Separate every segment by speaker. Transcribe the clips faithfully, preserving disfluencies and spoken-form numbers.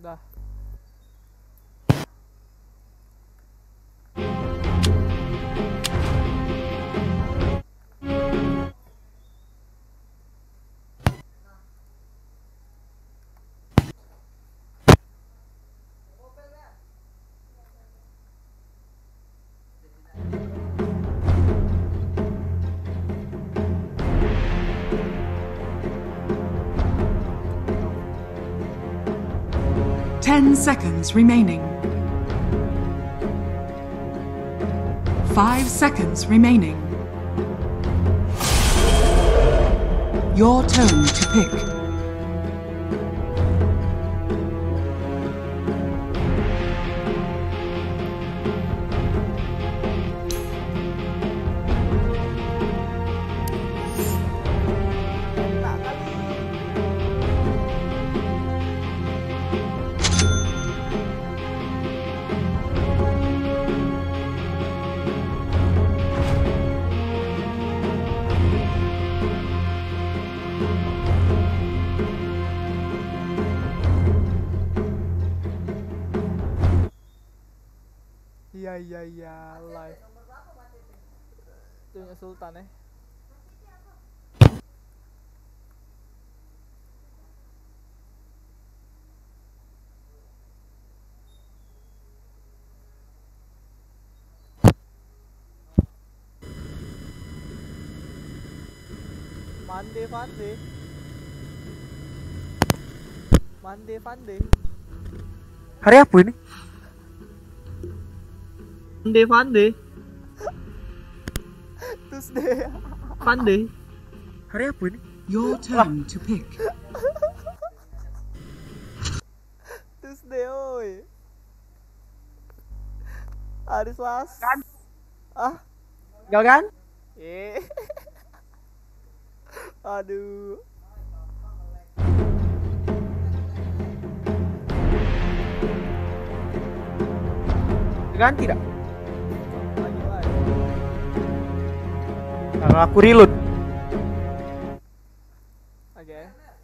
Speaker 1: Dah.
Speaker 2: Ten seconds remaining. Five seconds remaining. Your turn to pick.
Speaker 1: Iya iya iya live. Itu punya Sultan ya. Mande Fande. Mande Fande.
Speaker 3: Hari apa ini?
Speaker 4: Fande Fande
Speaker 1: Tuesday.
Speaker 4: Fande.
Speaker 3: Hari apa ini?
Speaker 2: Your turn to pick.
Speaker 1: Tuesday oi. Hari Selasa.
Speaker 3: Kan?
Speaker 1: Ah,
Speaker 3: Enggak kan?
Speaker 1: eh. Aduh.
Speaker 3: Ganti tidak?
Speaker 1: Lagi lagi.
Speaker 3: Kalau aku reload.
Speaker 1: Oke.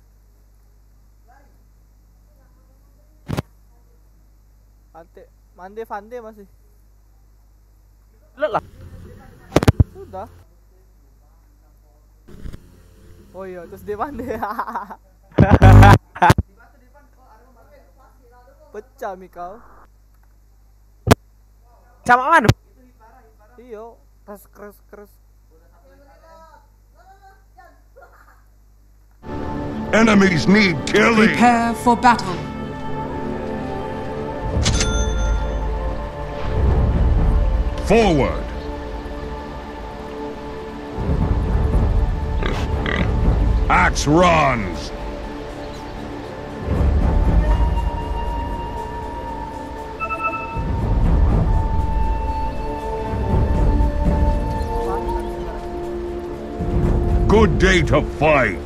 Speaker 1: Ante, Mande Fande masih.
Speaker 3: Reload lah.
Speaker 1: Sudah. Oh iya, terus dia Fande. Pecah Mikau.
Speaker 3: Sama mana?
Speaker 1: Iyo, keras keras keras.
Speaker 5: Enemies need killing.
Speaker 2: Prepare for battle.
Speaker 5: Forward. Axe runs. Good day to fight.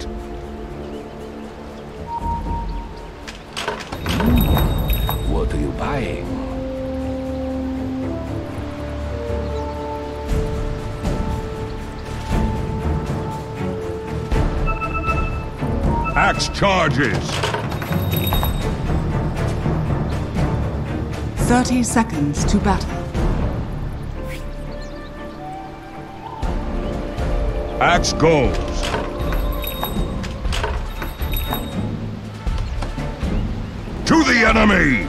Speaker 6: What are you buying?
Speaker 5: Axe charges.
Speaker 2: Thirty seconds to battle.
Speaker 5: Axe goes. To the enemy.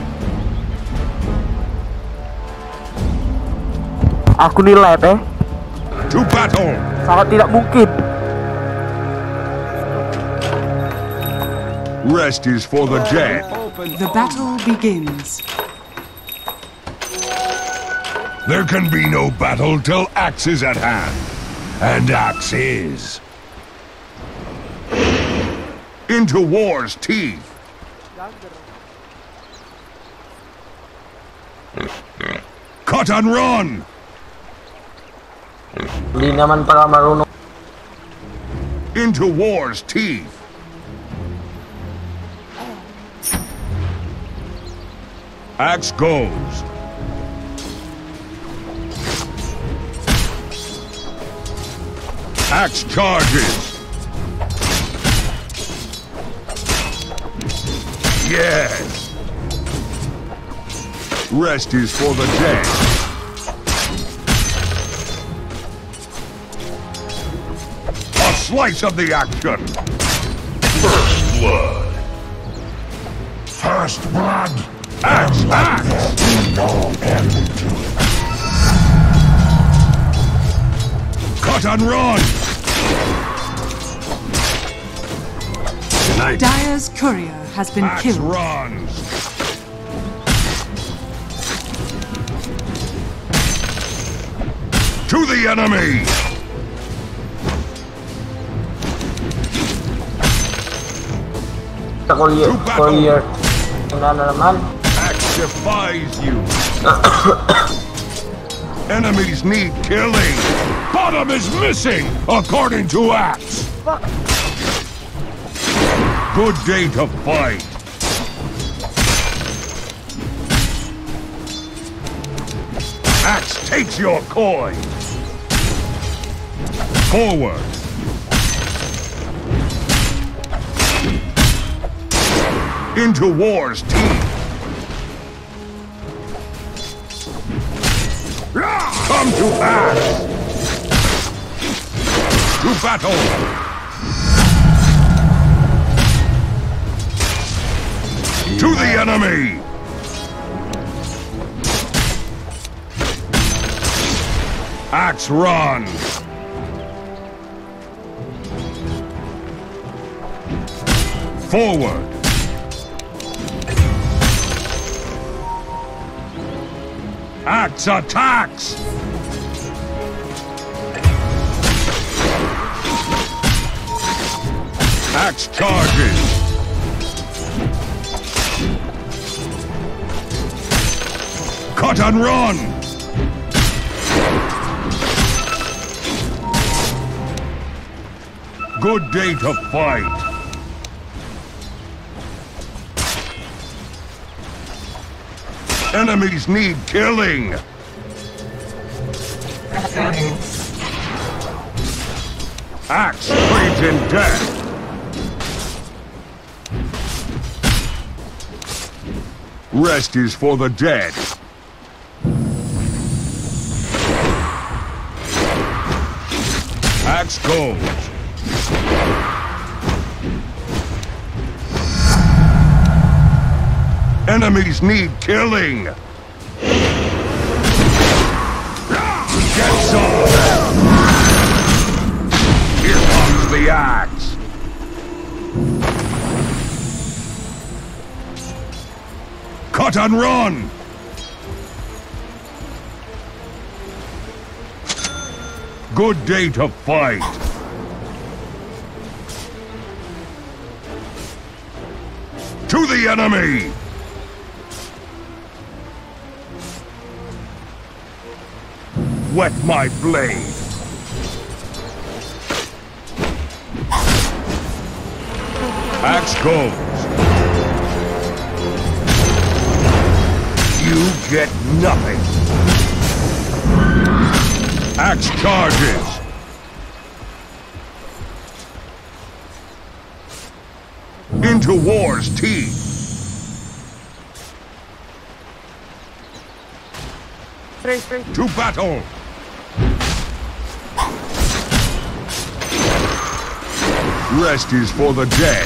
Speaker 3: Aku nilai eh.
Speaker 5: To battle.
Speaker 3: Sangat tidak mungkin.
Speaker 5: Rest is for the dead.
Speaker 2: The battle begins.
Speaker 5: There can be no battle till axe is at hand. And axe is. Into war's teeth. Cut and run.
Speaker 4: Hindi naman para marunong.
Speaker 5: Into war's teeth. Axe goes. Axe charges. Yes. Rest is for the dead. A slice of the action. First blood. First blood. Axe, axe. No end to it. Cut and run. Tonight.
Speaker 2: Dire's courier has been
Speaker 5: Axe
Speaker 2: killed.
Speaker 5: runs. To the enemy.
Speaker 4: Kita courier, courier. Wala na naman.
Speaker 5: Axe defies you. Enemies need killing. Bottom is missing, according to Axe. Good day to fight. Axe takes your coin. Forward. Into war's teeth. Come to Axe. To battle. To the enemy! Axe run! Forward! Axe attacks! Axe charges! Cut and run! Good day to fight. Enemies need killing. Axe trades in death. Rest is for the dead. Axe goes. Enemies need killing. Get some. Here comes the axe. Cut and run. Good day to fight. To the enemy! Wet my blade. Axe goes. You get nothing. Axe charges. Into war's teeth. To battle. Rest is for the dead.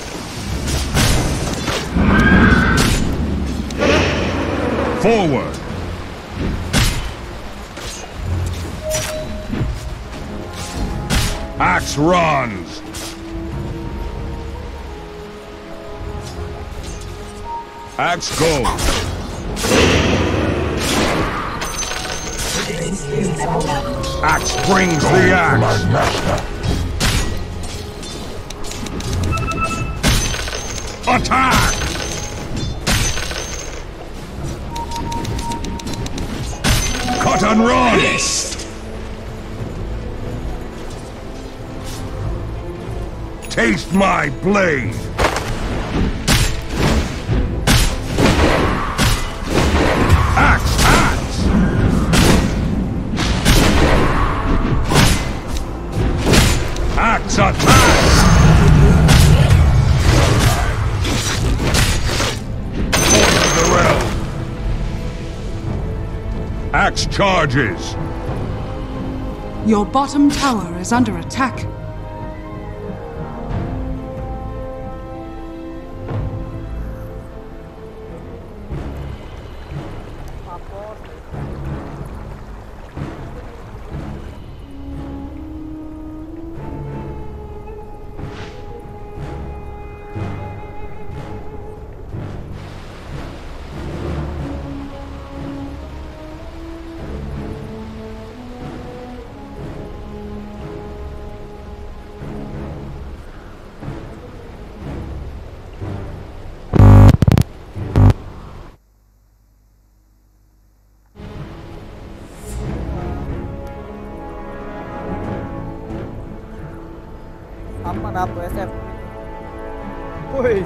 Speaker 5: Forward. Axe runs. Axe goes. Axe brings the axe. Attack! Cut and run! Fist. Taste my blade! Axe, axe! Axe attack! Axe charges.
Speaker 2: Your bottom tower is under attack.
Speaker 1: Aman apa S F? Woi.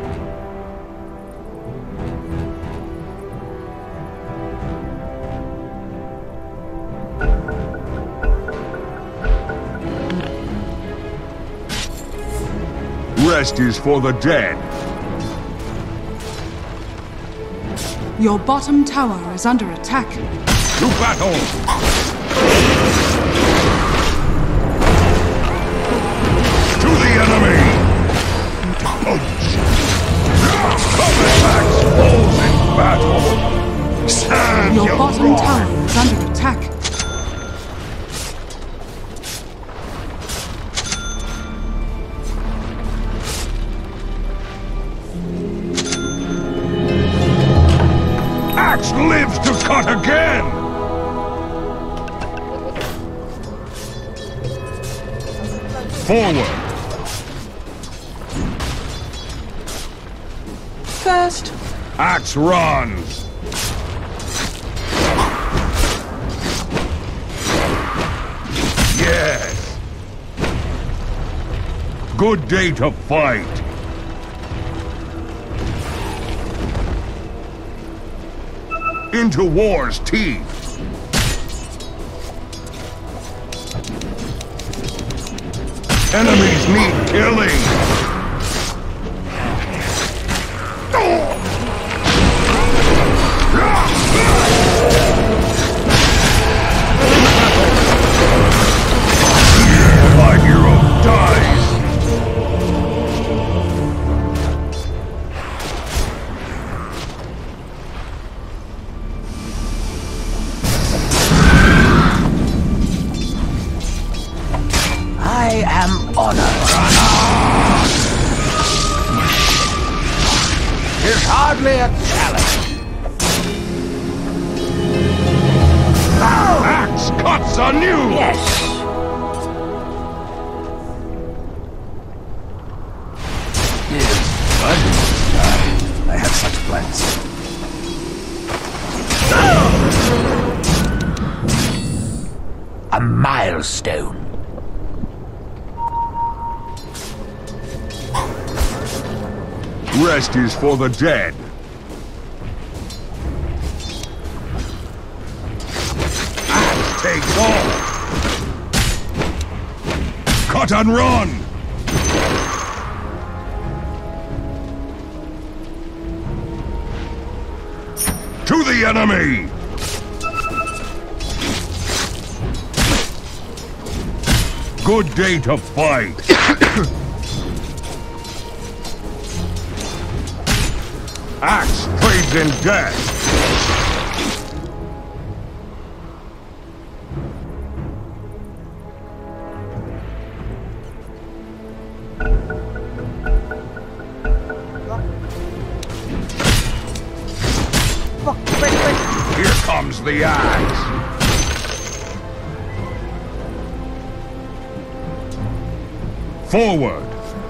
Speaker 5: Rest is for the dead.
Speaker 2: Your bottom tower is under attack.
Speaker 5: To battle! To the enemy! Combat axe falls in battle! Stand
Speaker 2: Your
Speaker 5: your
Speaker 2: bottom
Speaker 5: ground!
Speaker 2: tower is under attack.
Speaker 5: Axe lives to cut again! Forward!
Speaker 2: First,
Speaker 5: Axe runs! Yes! Good day to fight! Into war's teeth! Enemies need killing! My hero dies!
Speaker 6: I am honored. It's hardly a challenge.
Speaker 5: Axe cuts anew!
Speaker 6: Yes. Yes, I didn't die. I had such plans. A milestone.
Speaker 5: Rest is for the dead. Axe takes off. Cut and run. To the enemy. Good day to fight. Axe trades in death.
Speaker 1: Fuck, wait, wait.
Speaker 5: Here comes the axe. Forward.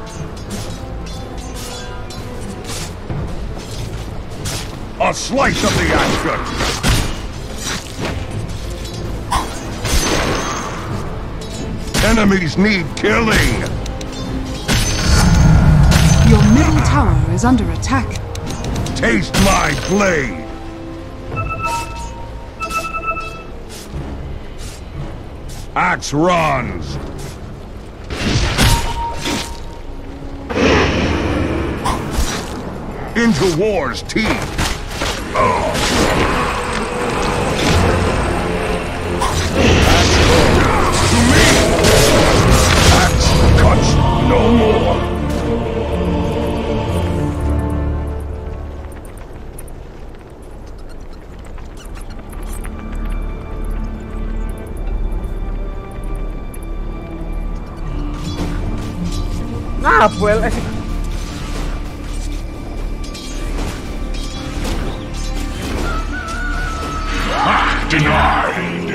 Speaker 5: A slice of the action! Enemies need killing!
Speaker 2: your middle tower is under attack.
Speaker 5: Taste my blade! Axe runs! Into war's teeth! Cuts no more.
Speaker 3: Nah, well, eh.
Speaker 5: Ah, denied.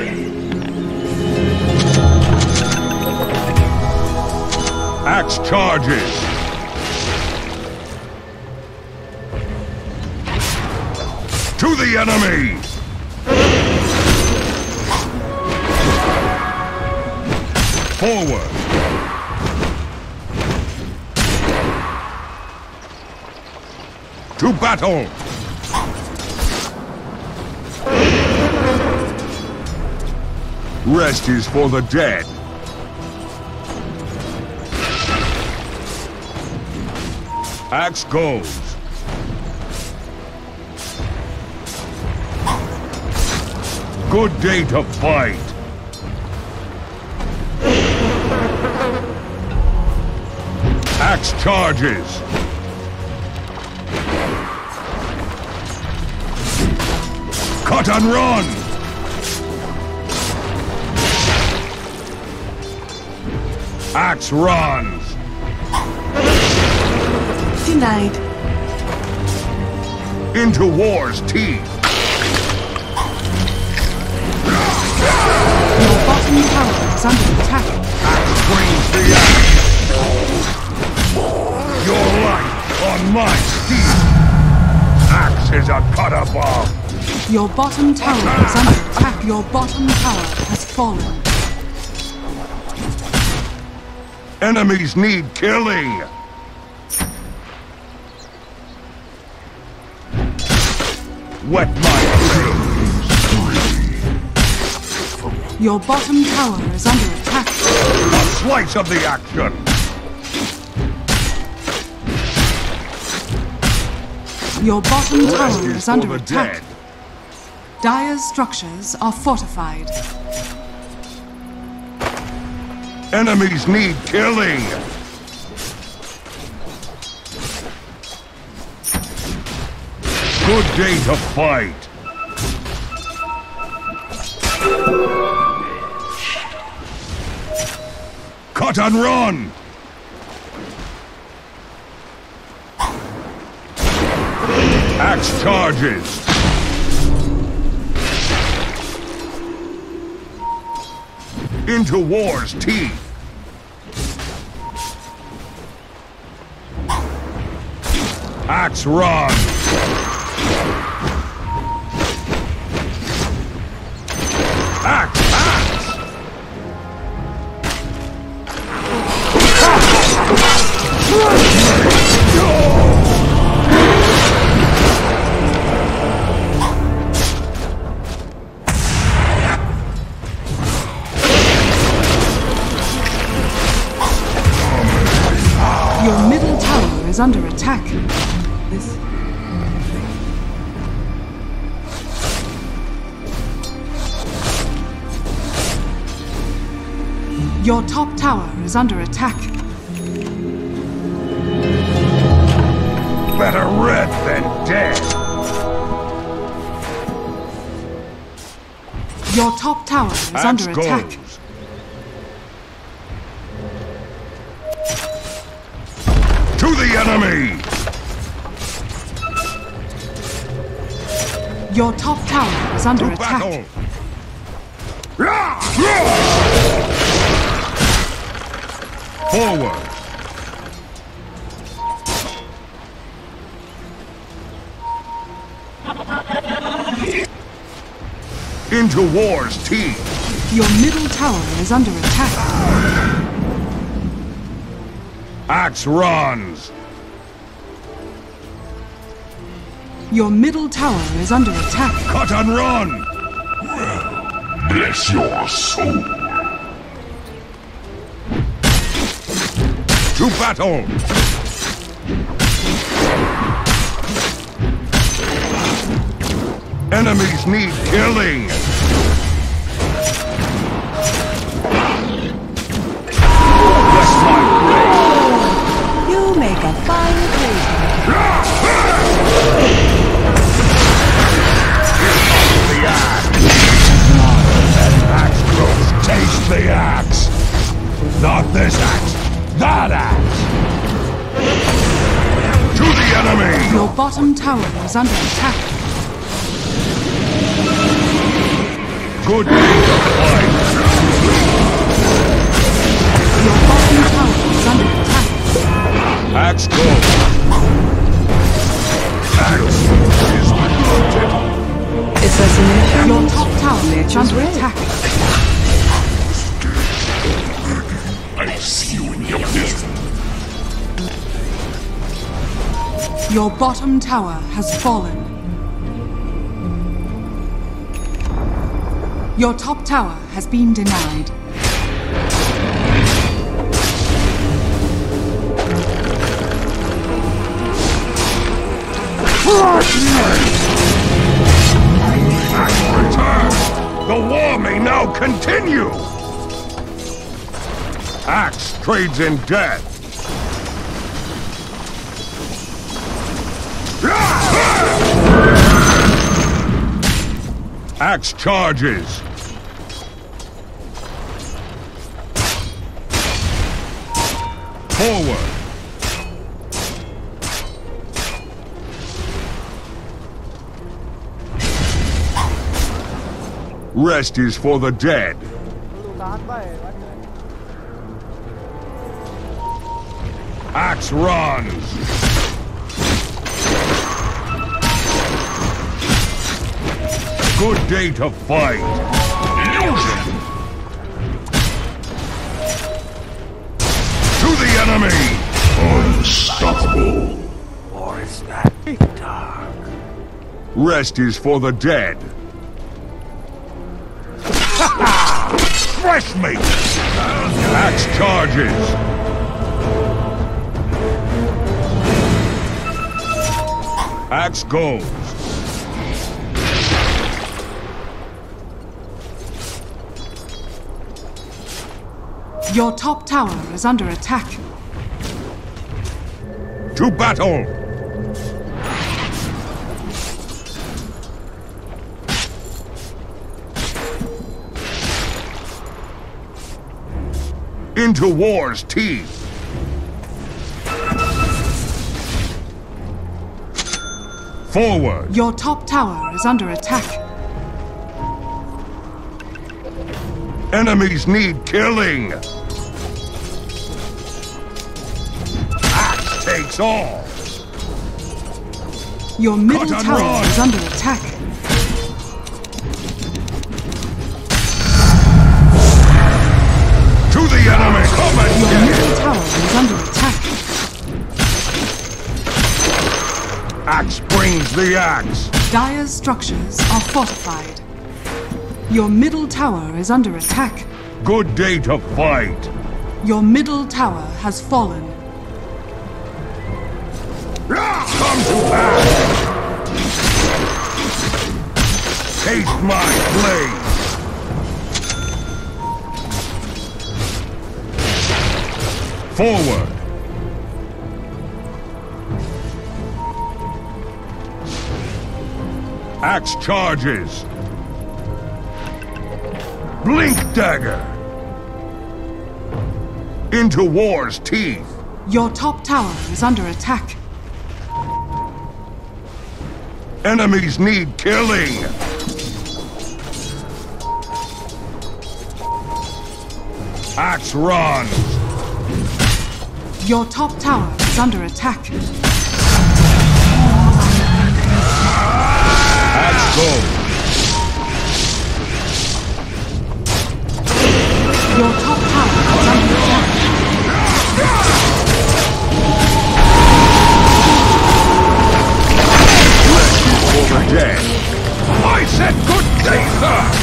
Speaker 5: Axe charges. To the enemy. Forward. To battle! Rest is for the dead. Axe goes. Good day to fight. Axe charges. Cut and run! Axe runs!
Speaker 2: Denied.
Speaker 5: Into war's teeth!
Speaker 2: Your bottom tower is under attack.
Speaker 5: Axe brings the axe! Your life on my steel! Axe is a cut above!
Speaker 2: Your bottom tower is under attack. Your bottom tower has fallen.
Speaker 5: Enemies need killing! Wet my dreams!
Speaker 2: Your bottom tower is under attack.
Speaker 5: A slice of the action!
Speaker 2: Your bottom
Speaker 5: Rest
Speaker 2: tower
Speaker 5: is
Speaker 2: is
Speaker 5: for
Speaker 2: under
Speaker 5: the
Speaker 2: attack.
Speaker 5: dead.
Speaker 2: Dire's structures are fortified.
Speaker 5: Enemies need killing! Good day to fight! Cut and run! Axe charges! Into war's teeth! Axe run! Axe! Axe!
Speaker 2: Your middle tower is under attack. This. Your top tower is under attack.
Speaker 5: Better red than dead!
Speaker 2: Your top tower is
Speaker 5: Axe
Speaker 2: under
Speaker 5: goes.
Speaker 2: attack.
Speaker 5: To the enemy!
Speaker 2: Your top tower is under
Speaker 5: To
Speaker 2: attack.
Speaker 5: battle! Forward! Into war's teeth!
Speaker 2: Your middle tower is under attack.
Speaker 5: Axe runs!
Speaker 2: Your middle tower is under attack.
Speaker 5: Cut and run!
Speaker 6: Bless your soul.
Speaker 5: To battle! Enemies need killing! Bless my
Speaker 2: bottom tower is under attack.
Speaker 5: Good day to fight.
Speaker 2: Your bottom tower is under attack.
Speaker 5: Axe go. Axe is wanted.
Speaker 2: Assassination. Your top tower is under attack.
Speaker 5: I see you in your business.
Speaker 2: Your bottom tower has fallen. Your top tower has been denied.
Speaker 5: Return! The war may now continue! Axe trades in death. Axe charges. Forward. Rest is for the dead.
Speaker 1: Lu tahan baik.
Speaker 5: Axe runs. Good day to fight. Illusion. To the enemy. Unstoppable.
Speaker 6: Or is that dark?
Speaker 5: Rest is for the dead. Fresh meat. Axe charges. Axe goes.
Speaker 2: Your top tower is under attack.
Speaker 5: To battle. Into war's teeth. Forward.
Speaker 2: Your top tower is under attack.
Speaker 5: Enemies need killing. Axe takes all.
Speaker 2: Your middle
Speaker 5: Cut and
Speaker 2: tower
Speaker 5: run.
Speaker 2: is under attack.
Speaker 5: To the enemy. Come and
Speaker 2: Your
Speaker 5: get
Speaker 2: middle
Speaker 5: it.
Speaker 2: tower is under attack.
Speaker 5: Axe brings the axe.
Speaker 2: Dire's structures are fortified. Your middle tower is under attack.
Speaker 5: Good day to fight.
Speaker 2: Your middle tower has fallen.
Speaker 5: Come to pass. Taste my blade. Forward. Axe charges. Blink dagger. Into war's teeth.
Speaker 2: Your top tower is under attack.
Speaker 5: Enemies need killing. Axe runs.
Speaker 2: Your top tower is under attack.
Speaker 5: Axe goes.
Speaker 2: Your top tower is under attack.
Speaker 5: For the dead. I said good day, sir.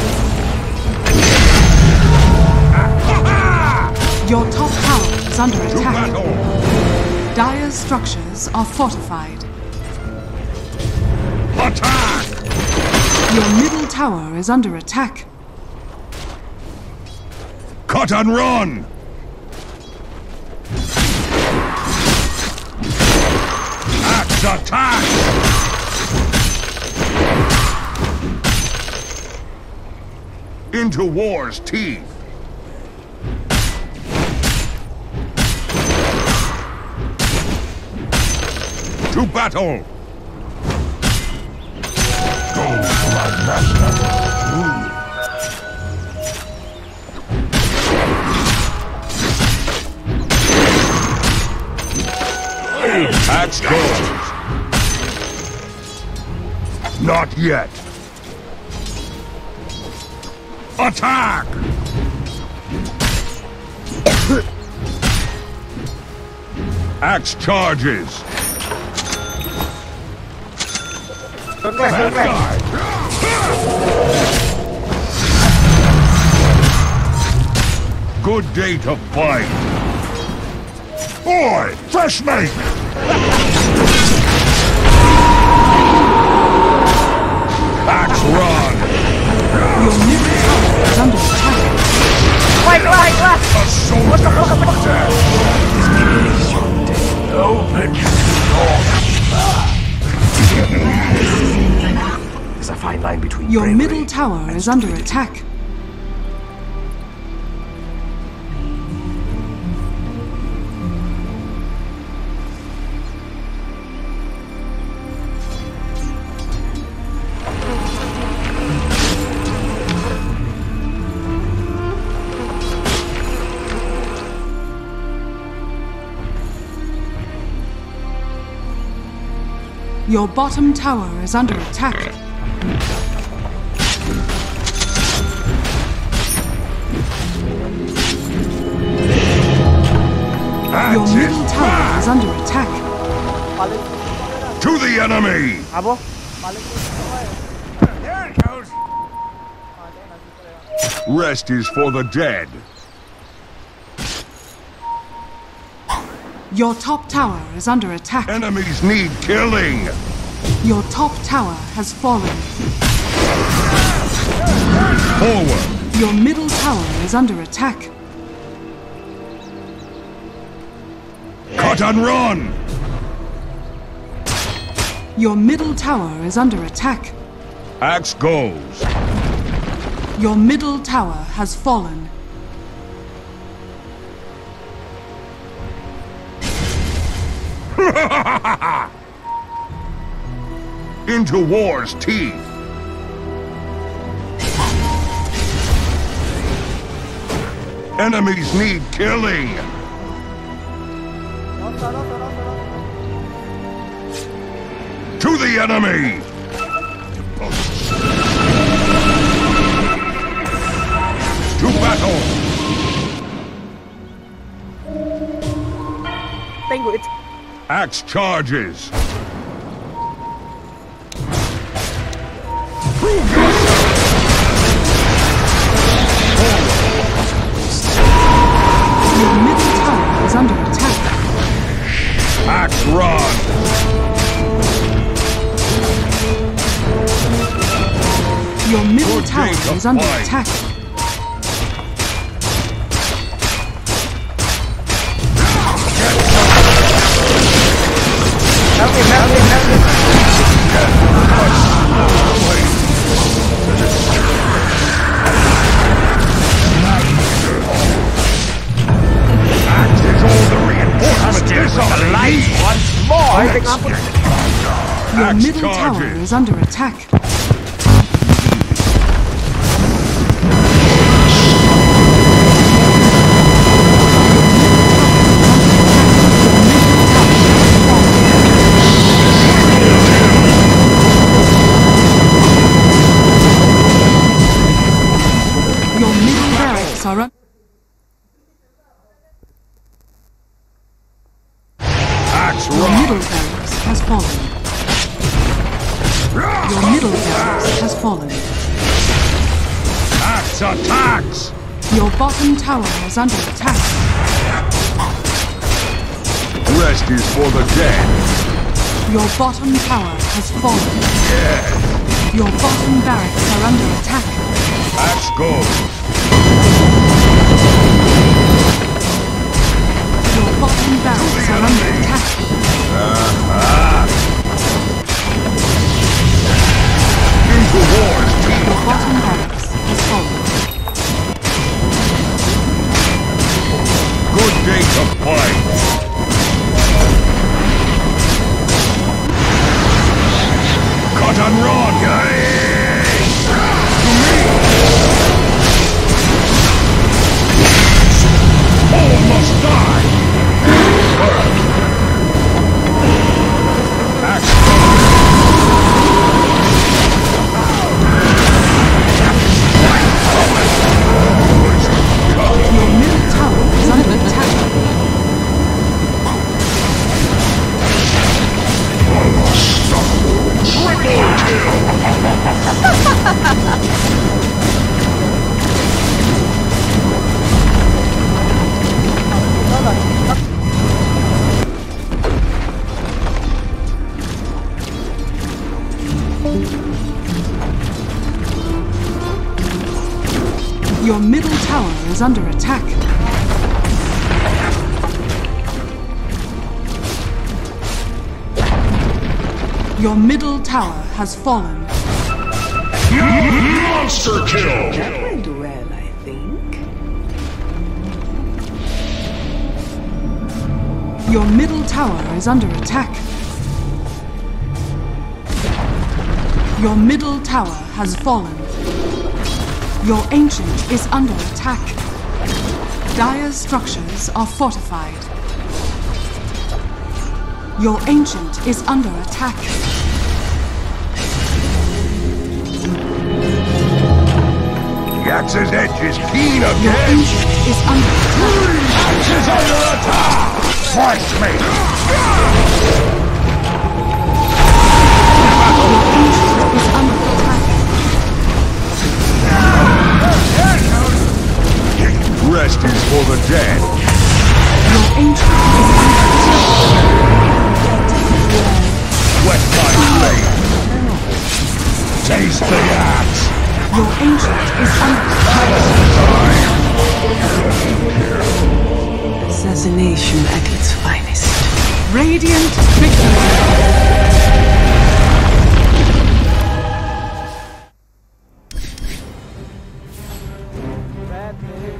Speaker 2: Your top tower is under
Speaker 5: To
Speaker 2: attack.
Speaker 5: battle.
Speaker 2: Dire's structures are fortified.
Speaker 5: Attack.
Speaker 2: Your middle tower is under attack.
Speaker 5: Cut and run. Axe attack. Into war's teeth. To battle! Go, my master! Axe goes! Not yet! Attack! Axe charges! Bad guy! Good day to fight! Boy! Fresh make! Axe run!
Speaker 2: Your middle tower is under attack.
Speaker 3: Wait, wait, wait!
Speaker 5: A soldier of death!
Speaker 6: Open your door. There's a fine line between
Speaker 2: Your
Speaker 6: bravery
Speaker 2: middle tower
Speaker 6: and
Speaker 2: is under
Speaker 6: stupidity.
Speaker 2: attack. Your bottom tower is under attack. Your
Speaker 5: That's
Speaker 2: middle
Speaker 5: it!
Speaker 2: tower is under attack.
Speaker 1: Paling
Speaker 5: To the enemy!
Speaker 3: Apa?
Speaker 1: paling semua ya.
Speaker 5: There it goes!
Speaker 1: Ah, dia nak suka ya.
Speaker 5: Rest is for the dead.
Speaker 2: Your top tower is under attack.
Speaker 5: Enemies need killing!
Speaker 2: Your top tower has fallen.
Speaker 5: Forward!
Speaker 2: Your middle tower is under attack.
Speaker 5: Cut and run!
Speaker 2: Your middle tower is under attack.
Speaker 5: Axe goes.
Speaker 2: Your middle tower has fallen.
Speaker 5: Into war's teeth. Enemies need killing.
Speaker 1: Sana, sana, sana, sana.
Speaker 5: To the enemy. To battle.
Speaker 3: Tengok itu.
Speaker 5: Axe charges. Prove yourself.
Speaker 2: Your middle tower is under attack.
Speaker 5: Axe run.
Speaker 2: Your middle
Speaker 5: Good
Speaker 2: tower
Speaker 5: day to
Speaker 2: is under
Speaker 5: fight.
Speaker 2: attack.
Speaker 3: Help him, help him, help him.
Speaker 5: Axe is all the reinforcement this army needs.
Speaker 6: Once more!
Speaker 3: Ay, tengok apa?
Speaker 2: Your
Speaker 5: Axe
Speaker 2: middle tower
Speaker 5: charges.
Speaker 2: is under attack. Your middle barracks are un-
Speaker 5: Axe
Speaker 2: Your middle
Speaker 5: run.
Speaker 2: barracks has fallen. Your middle barracks has fallen.
Speaker 5: Axe attacks.
Speaker 2: Your bottom tower is under attack.
Speaker 5: Rest is for the dead.
Speaker 2: Your bottom tower has fallen. Your bottom barracks are under attack.
Speaker 5: Axe goes.
Speaker 2: Your bottom barracks are under attack.
Speaker 5: Into war's teeth.
Speaker 2: Your bottom barracks has fallen.
Speaker 5: Good day to fight.
Speaker 2: Your middle tower is under attack. Your middle tower has fallen.
Speaker 5: Monster kill!
Speaker 7: That went well, I think.
Speaker 2: Your middle tower is under attack. Your middle tower has fallen. Your ancient is under attack. Dire's structures are fortified. Your ancient is under attack.
Speaker 5: The axe's edge is keen
Speaker 2: Your
Speaker 5: again!
Speaker 2: ancient is under attack.
Speaker 5: Axe is under attack! Slice me!
Speaker 2: Your ancient is under attack.
Speaker 5: Rest is for the dead!
Speaker 2: Your ancient is under attack.
Speaker 5: Wet my blade! Taste the axe!
Speaker 2: Your ancient is under attack.
Speaker 7: Assassination at its finest.
Speaker 2: Radiant victory.
Speaker 1: Red nih.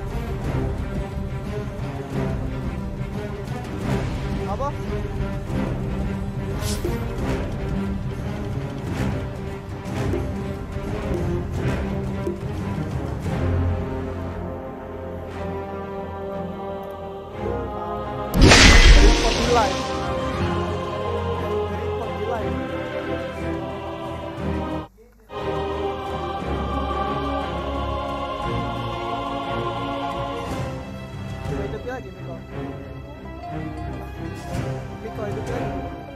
Speaker 1: Apa? Live. Dari live. Coba hidup lagi Miko. Miko hidup lagi.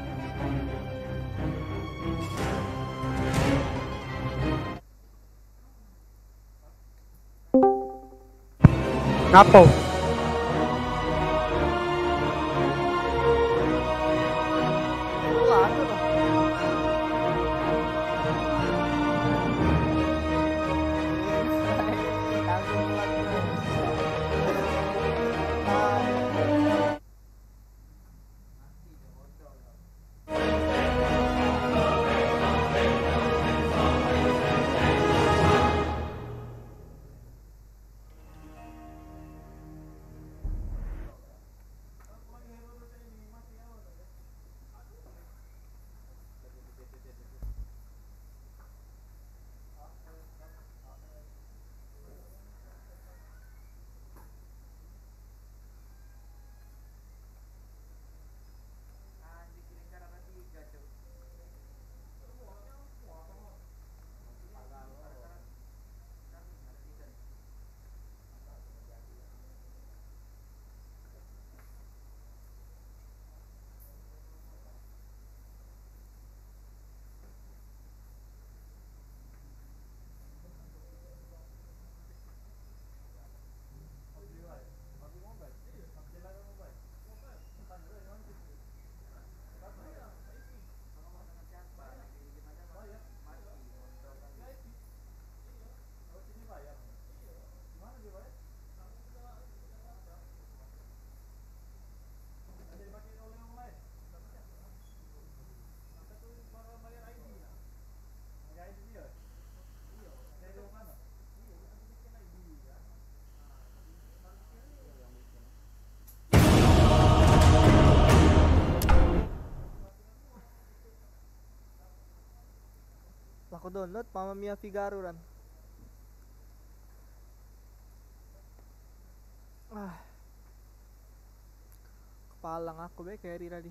Speaker 3: Ngapo?
Speaker 1: Pulang tuh. Langsung pulang tuh. Ah. Aku download Mamma Mia Figaro Ran. Ah. Kepalang aku be carry tadi.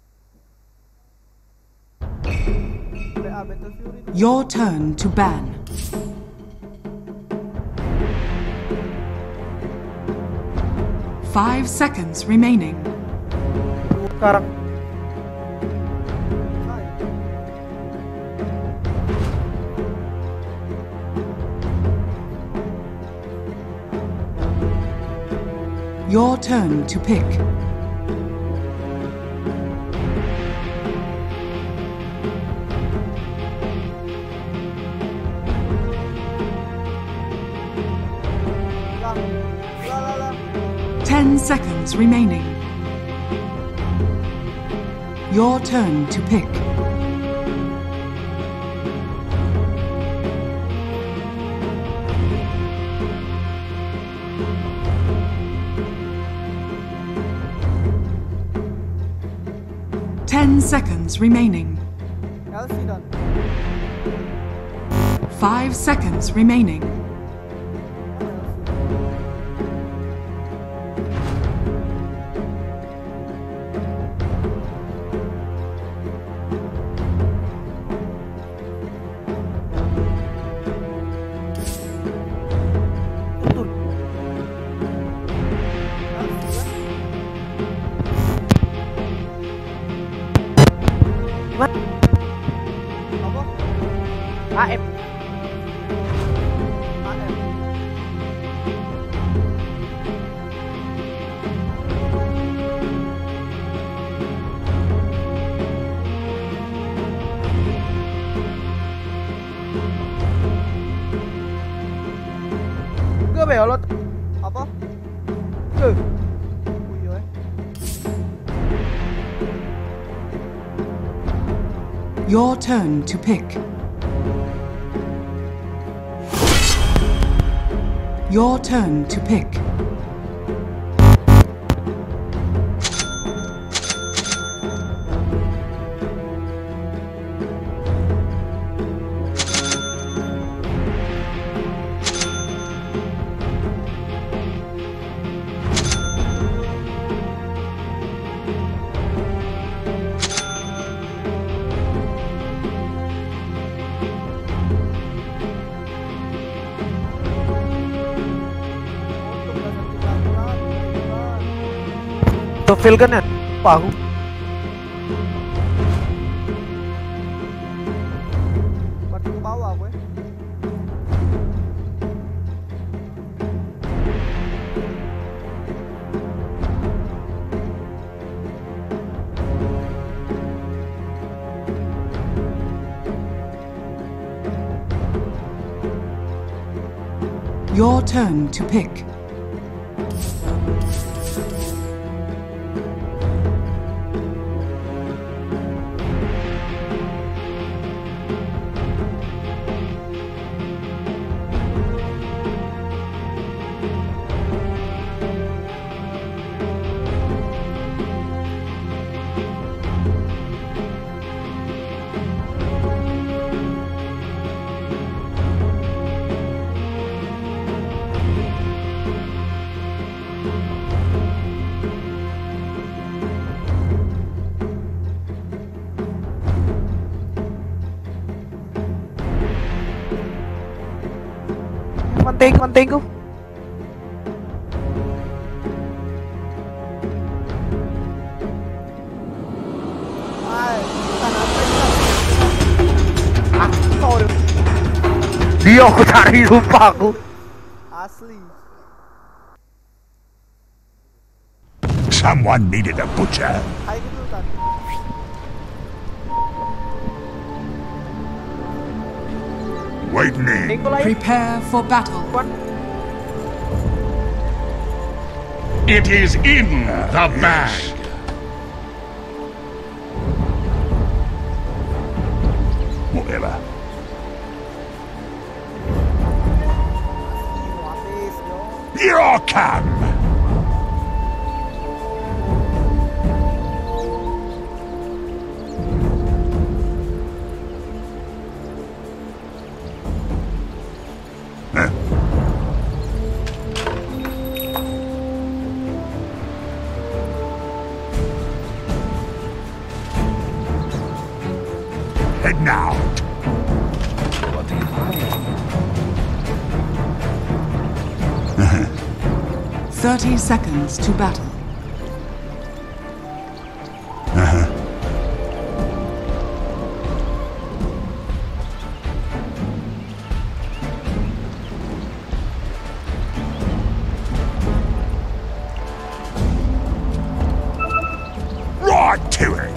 Speaker 1: Be ah, Battle Fury.
Speaker 2: Your turn to ban. Five seconds remaining.
Speaker 3: Sekarang.
Speaker 2: Your turn to pick. Ten seconds remaining. Your turn to pick. Ten seconds remaining.
Speaker 1: Elsidon.
Speaker 2: Five seconds remaining.
Speaker 1: Apa?
Speaker 3: A M.
Speaker 1: A M.
Speaker 3: Gue belot.
Speaker 1: Apa?
Speaker 3: Gue.
Speaker 1: Oh iya.
Speaker 2: Your turn to pick. Your turn to pick.
Speaker 3: Tuh feel kan ya? Apa aku?
Speaker 1: Berarti ke bawah gue.
Speaker 2: Your turn to pick.
Speaker 3: Mantengku, mantengku.
Speaker 1: Ay, kanan kanan.
Speaker 3: Ah, sorry. Dia aku cari lupa aku.
Speaker 1: Asli.
Speaker 5: Someone needed a butcher.
Speaker 1: Hai gitu kan.
Speaker 5: Waiting in.
Speaker 3: Nikolai.
Speaker 2: Prepare for battle.
Speaker 5: It is in the bag. Whatever.
Speaker 1: Wapis yo.
Speaker 5: Here I come. Huh? Head now.
Speaker 2: Thirty seconds to battle.
Speaker 5: Right to it.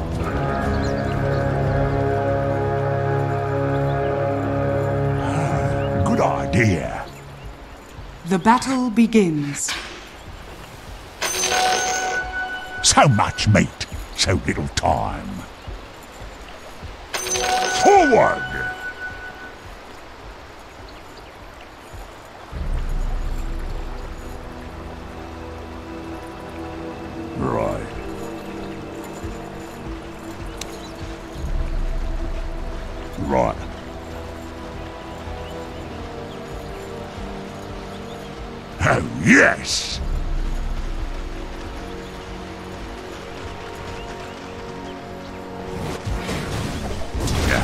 Speaker 5: Good idea.
Speaker 2: The battle begins.
Speaker 5: So much meat, so little time. Forward! Right. Right. Oh, yes! Yeah.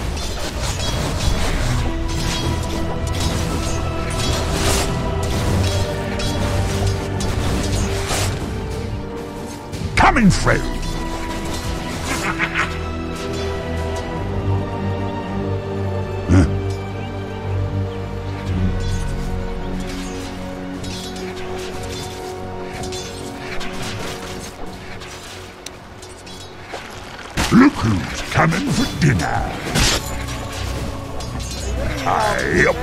Speaker 5: Coming through! Huh? Look who's coming for dinner. Yep.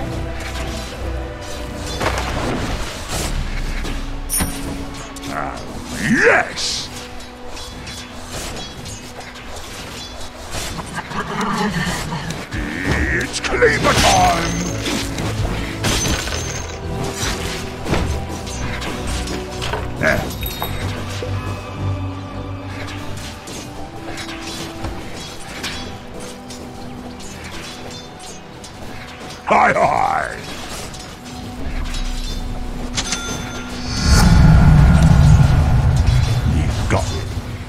Speaker 5: Ah, yes! It's Kalima time! There. Hi, hi! You got it.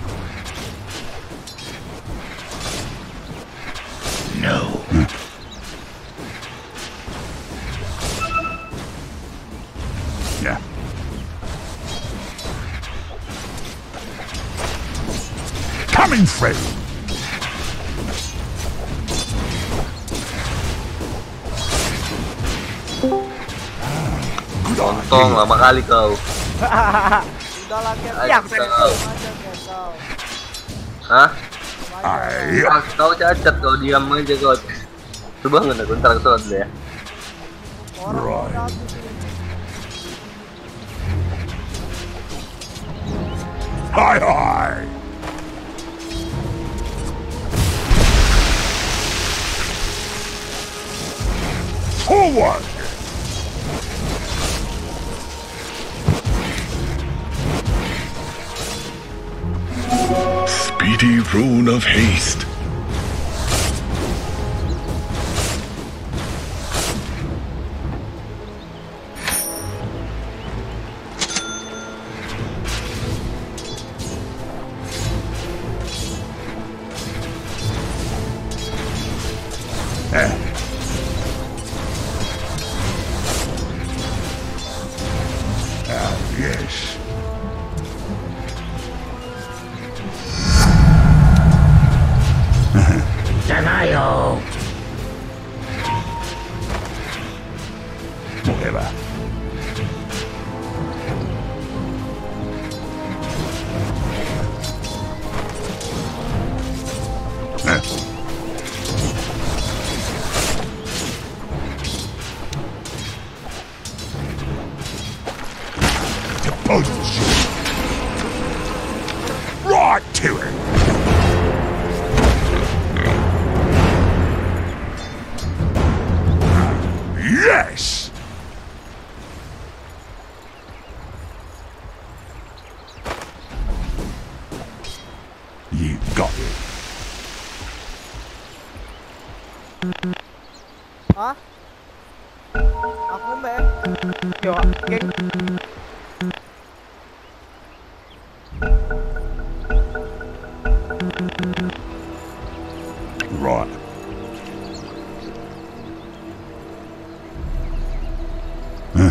Speaker 5: No. Huh? Yeah. Coming through!
Speaker 4: Nonton lama kali kau.
Speaker 1: Udah lah, Ken.
Speaker 4: Ayo kau.
Speaker 1: Aja, Ken, kau.
Speaker 4: Hah?
Speaker 5: Ayo.
Speaker 4: Ah, kau cacat kau diam aja kau. Coba nggak aku ntar kesel deh ya.
Speaker 1: Orang
Speaker 5: Right.
Speaker 1: udah habis ini.
Speaker 5: Hi, hi! Forward!
Speaker 6: Speedy rune of haste.
Speaker 5: Eh. Ah, yes.
Speaker 6: Denial.
Speaker 5: Whatever. Eh. To punch. Right to it. Yes! You got it.
Speaker 1: Hah? Aku meh.
Speaker 3: Yo, King.
Speaker 5: Right. Huh?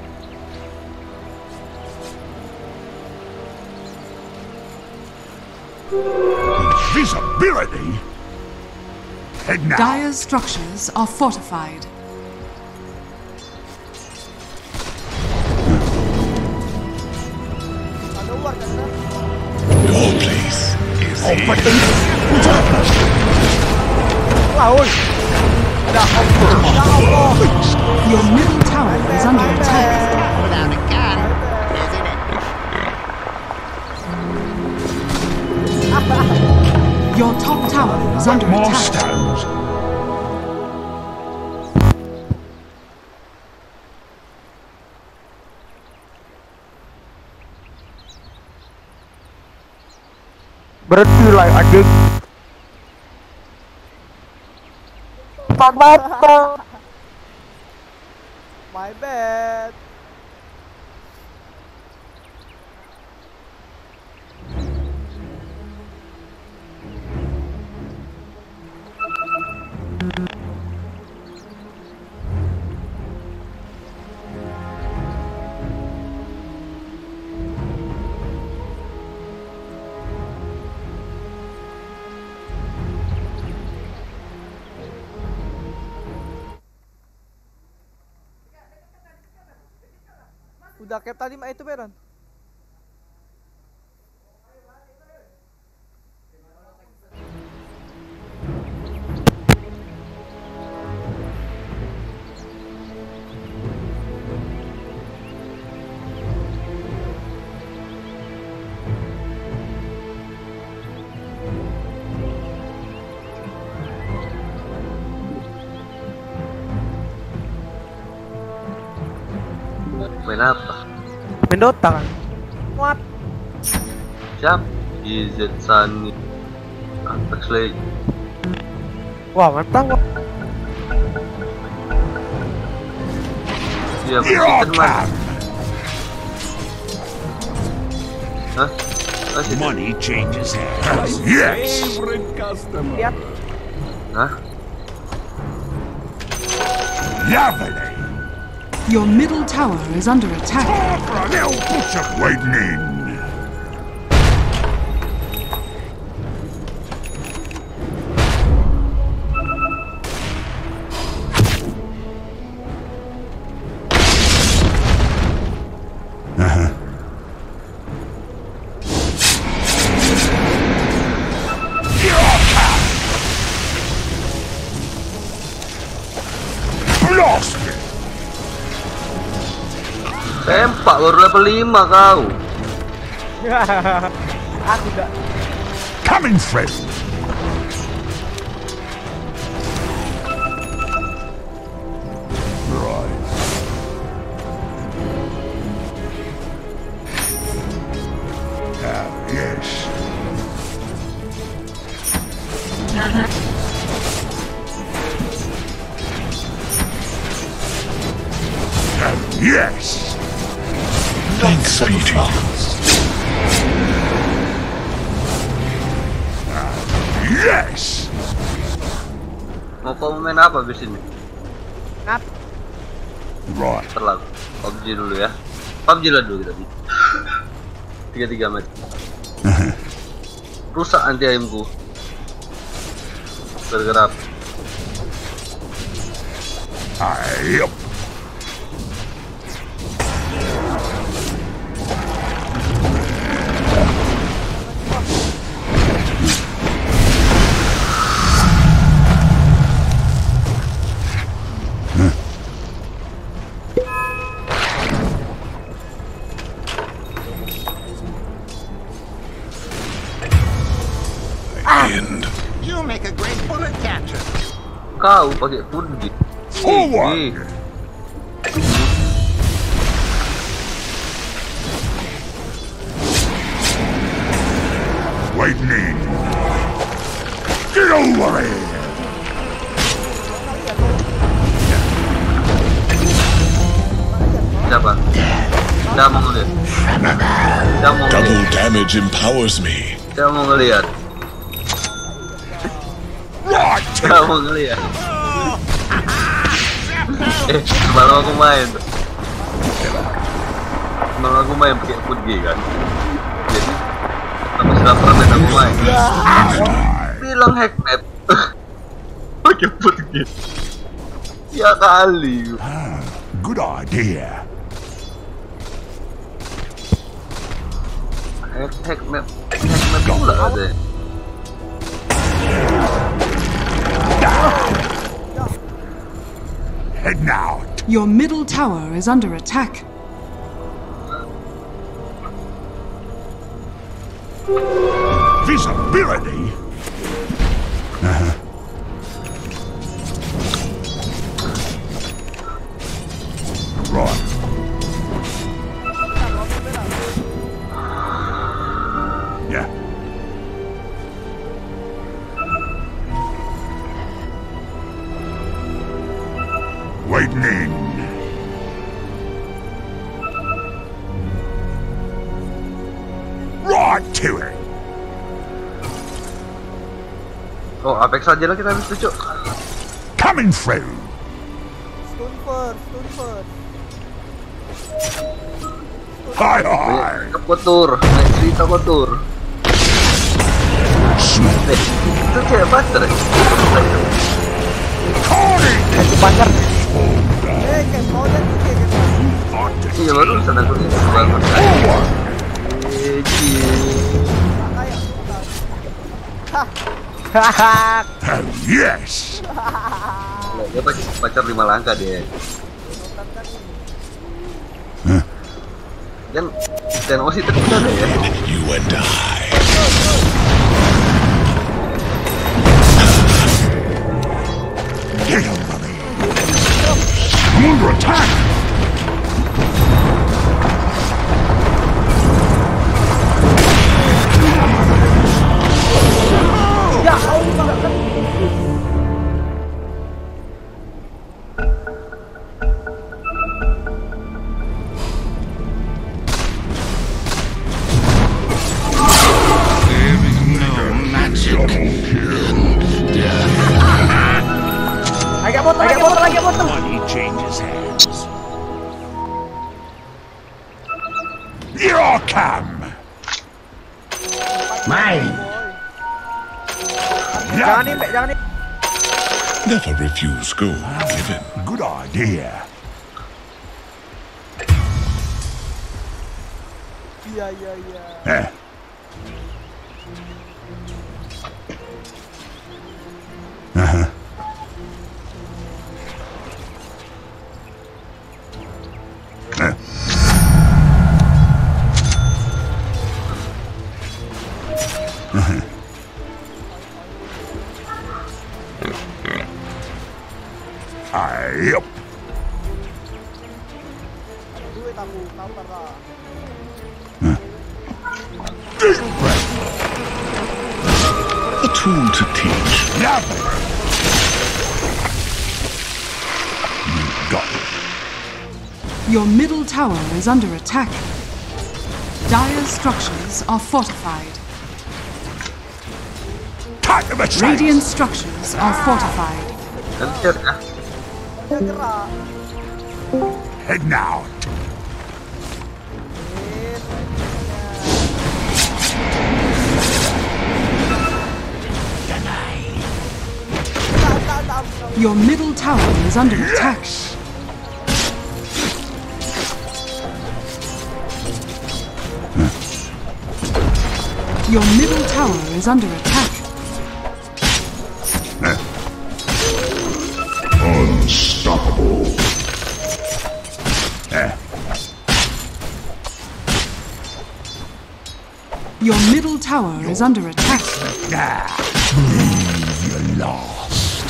Speaker 5: Invisibility? Head now.
Speaker 2: Dire's structures are fortified.
Speaker 1: Ada luar kan?
Speaker 6: Your place is
Speaker 5: Oh, but
Speaker 6: here.
Speaker 3: Laun. Ya Allah.
Speaker 2: Your middle tower is under attack.
Speaker 8: Without a gun, isn't it?
Speaker 2: Your top tower is under
Speaker 5: More
Speaker 2: attack.
Speaker 5: stones.
Speaker 3: Berhenti lah anjing. Pak batang.
Speaker 1: My bad. Udah kayak tadi mah itu Peron.
Speaker 4: Main apa?
Speaker 3: Main Dota kan. What?
Speaker 4: Siap? I Z Sunny Apex Legends.
Speaker 3: Wah, mantap.
Speaker 4: Iya,
Speaker 5: Your
Speaker 4: bersihkan man.
Speaker 5: turn.
Speaker 4: Hah? Oh, situ.
Speaker 5: Money changes hands. Yes.
Speaker 3: Lihat.
Speaker 4: Hah?
Speaker 5: Lovely.
Speaker 2: Your middle tower is under attack.
Speaker 5: They'll put you lightning. Uh-huh. Lost it.
Speaker 4: Tempak baru level lima kau.
Speaker 3: Aku gak.
Speaker 5: Coming through. Right. Ah, yes. Ah, yes.
Speaker 6: Thanks, Peter.
Speaker 5: Yes.
Speaker 4: Mau kamu main apa abis ini?
Speaker 3: Ngap.
Speaker 5: Right.
Speaker 4: Terlalu. P U B G dulu ya. P U B G lah dulu kita. Tiga tiga match. Rusak anti aimku. Bergerak.
Speaker 5: Yep.
Speaker 6: End.
Speaker 8: You make a great bullet catcher.
Speaker 4: Kau pakai Fuji.
Speaker 5: Forward. Lightning. Get over here.
Speaker 4: Siapa? Siapa mau ngeliat? Siapa mau
Speaker 6: Double
Speaker 4: ngeliat?
Speaker 6: damage empowers me.
Speaker 4: Siapa mau ngeliat?
Speaker 5: Right.
Speaker 4: Siapa mau ngeliat? Eh, semalam aku main. Semalam aku main pakai Fuji kan. Jadi sama setelah pernah aku main. Bilang hacknet. Pakai Fuji. Ya kali.
Speaker 5: Ah, good idea.
Speaker 4: Hack hack map hack map pula ada.
Speaker 5: Head now.
Speaker 2: Your middle tower is under attack.
Speaker 5: Visibility. Right. Yeah. Waiting in. Right to it.
Speaker 4: Oh, Apex aja lah kita habis itu, Cuk.
Speaker 5: Coming through.
Speaker 1: Stun first, stun first.
Speaker 5: Hi hi.
Speaker 4: Ke kotor, naik cerita kotor. Eh, itu kayak butter ya?
Speaker 5: Calling.
Speaker 3: Itu pacar.
Speaker 1: Eh, kayak mau dan kayak gitu.
Speaker 4: Iya, baru bisa aku ini banget. Eh,
Speaker 1: Kayak sultan. Hah,
Speaker 3: Hahaha.
Speaker 5: Oh yes.
Speaker 4: dia pacar, pacar lima langkah dia.
Speaker 1: sultan kan ini.
Speaker 4: Kan dan osi terus ada ya.
Speaker 6: You and I.
Speaker 5: Get over me. I'm under attack.
Speaker 3: Ya Allah. Agak botol, agak botol, agak botol.
Speaker 5: Money changes hands. Here I come.
Speaker 1: Mine.
Speaker 3: Jangan nih, Mbak, jangan nih.
Speaker 6: Never refuse gold given.
Speaker 5: Good idea.
Speaker 1: Iya, iya, iya.
Speaker 5: Eh. Uh-huh. Eh. Uh-huh. Yep.
Speaker 1: Duit aku, tampar lah.
Speaker 5: Deep breath.
Speaker 6: A tool to teach.
Speaker 5: Lovely. You got it.
Speaker 2: Your middle tower is under attack. Dire structures are fortified.
Speaker 5: Tight of a chase.
Speaker 2: Radiant structures are fortified.
Speaker 4: Hancur ya.
Speaker 1: Ya gerak.
Speaker 5: Heading out.
Speaker 2: Your middle tower is under attack. Your middle tower is under attack.
Speaker 5: Unstoppable. Eh.
Speaker 2: Your middle tower is under attack.
Speaker 5: Ah. Believe you're lost.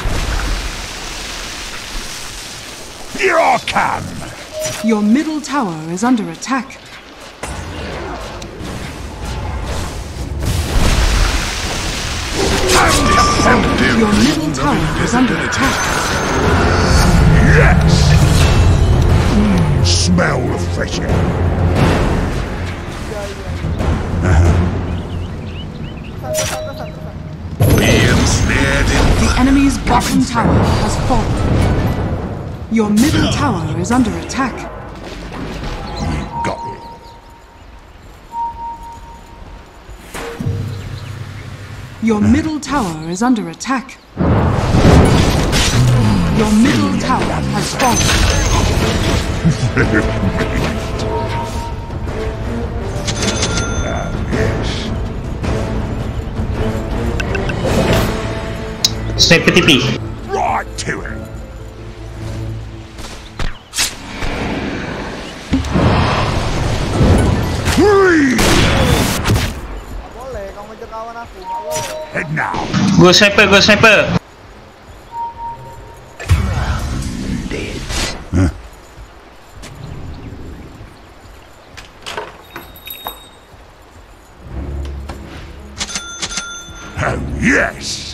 Speaker 5: Here I come.
Speaker 2: Your middle tower is under attack. Your middle tower is under attack.
Speaker 5: Yes. Mm, smell refreshing.
Speaker 2: The enemy's bottom tower has fallen. Your middle tower is under attack.
Speaker 5: You got it.
Speaker 2: Your middle tower is under attack. Your middle tower has fallen.
Speaker 9: Sniper T P.
Speaker 5: Right to it. Freeze.
Speaker 1: Nggak boleh, kamu ngejar kawan aku. Nggak boleh.
Speaker 5: Head now.
Speaker 9: Go sniper, go sniper.
Speaker 5: Yes.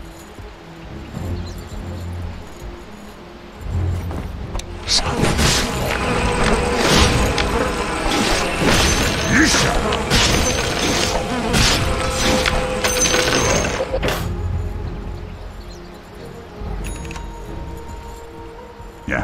Speaker 5: Yeah.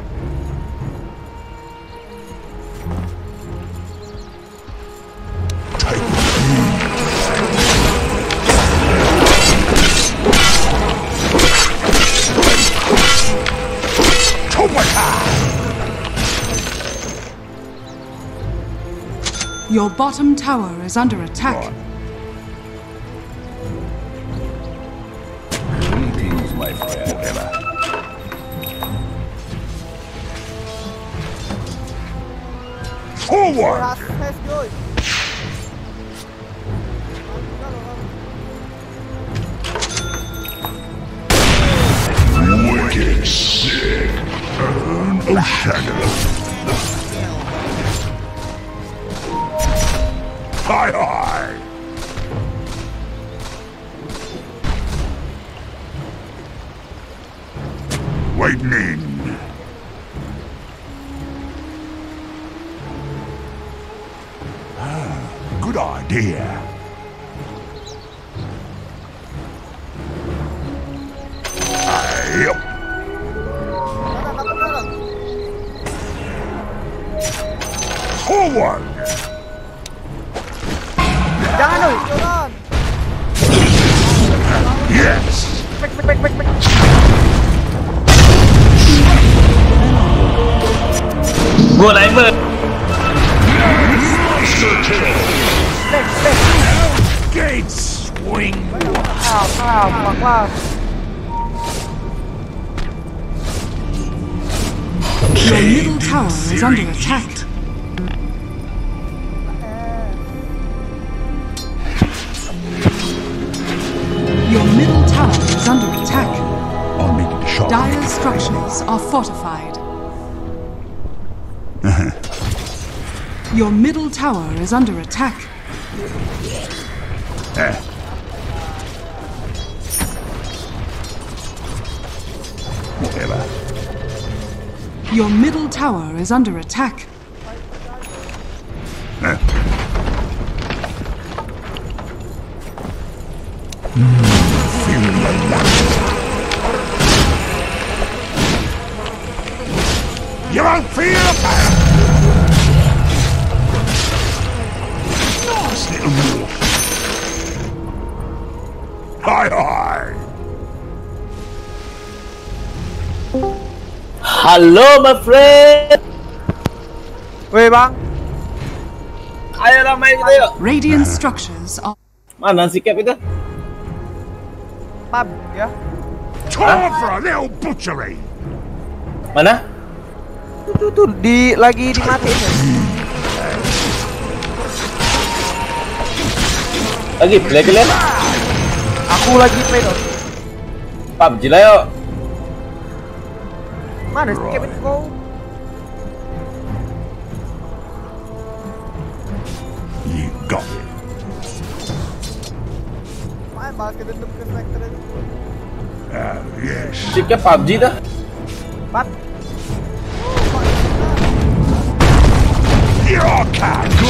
Speaker 2: Your bottom tower is under attack.
Speaker 6: Greetings, my friend.
Speaker 5: Forward!
Speaker 1: Rases coy.
Speaker 5: Wicked sick. Burn a shadow. Hi, hi. Waiting in. Ah, good idea. Yep. Forward!
Speaker 3: Jangan dong.
Speaker 1: Jalan.
Speaker 5: Yes!
Speaker 3: Back, back, back, back, back.
Speaker 9: Gua sniper.
Speaker 3: Back, back.
Speaker 5: Gates swing!
Speaker 3: Wow, wow, wow, wow.
Speaker 2: Your middle tower is under attack. Your middle tower is under attack.
Speaker 5: I'll make it short.
Speaker 2: Dire structures are fortified. Your middle tower is under attack.
Speaker 5: Eh. Whatever.
Speaker 2: Your middle tower is under attack.
Speaker 5: Eh. Feel the light. You won't feel the fire. Nice little wolf. Hi, hi.
Speaker 10: Halo, my friend.
Speaker 3: Weh bang,
Speaker 10: Ayolah main kita yuk.
Speaker 2: Radiant structures are.
Speaker 10: Mana si Cap itu?
Speaker 3: pub ya.
Speaker 5: Time for a little butchery.
Speaker 10: Mana?
Speaker 3: Tuh, tuh, tuh, di lagi dimatiin ya.
Speaker 10: Lagi play kalian?
Speaker 3: Aku lagi play dong.
Speaker 10: P U B G lah yuk.
Speaker 3: Mana sih Kevin kau?
Speaker 5: You got it.
Speaker 1: Main basket itu ke sektor itu.
Speaker 5: Ah, yes.
Speaker 10: Si Cap P U B G dah.
Speaker 3: Pat.
Speaker 5: You can't go.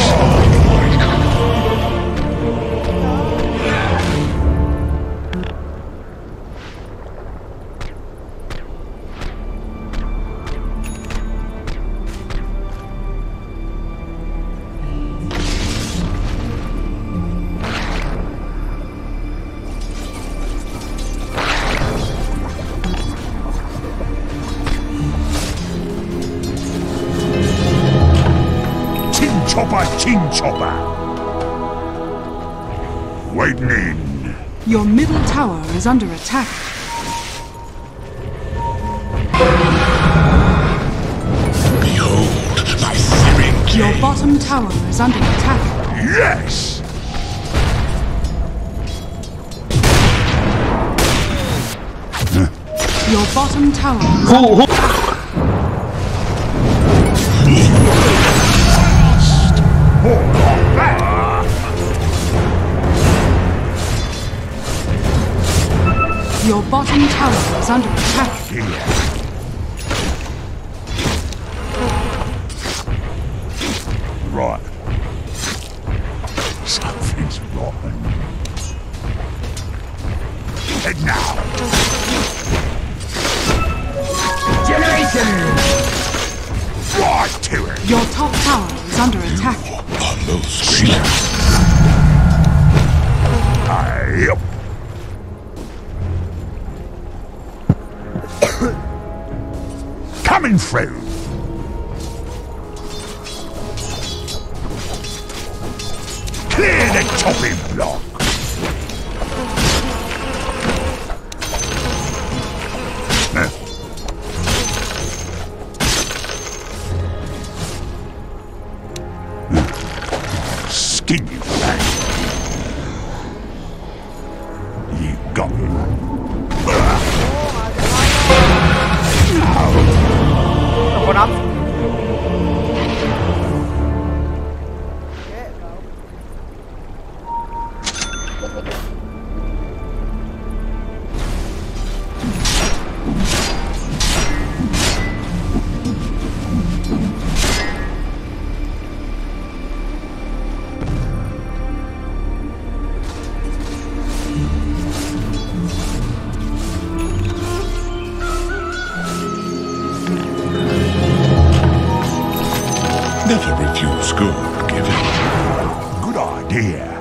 Speaker 5: Chopper, Chin Chopper. Waiting in.
Speaker 2: Your middle tower is under attack.
Speaker 6: Behold my searing
Speaker 2: Your
Speaker 6: blade.
Speaker 2: bottom tower is under attack.
Speaker 5: Yes!
Speaker 2: Your bottom tower is
Speaker 10: Who
Speaker 2: under
Speaker 10: who?
Speaker 2: Your bottom tower is under attack.
Speaker 5: Right. Something's rotten. And now. Generation! Right to it!
Speaker 2: Your top tower is under attack.
Speaker 5: On those screens. Yep. Coming through. Clear the chopping block. Huh? Skin you flag. You got me.
Speaker 3: Telepon apa?
Speaker 5: Never refuse good given. Good idea.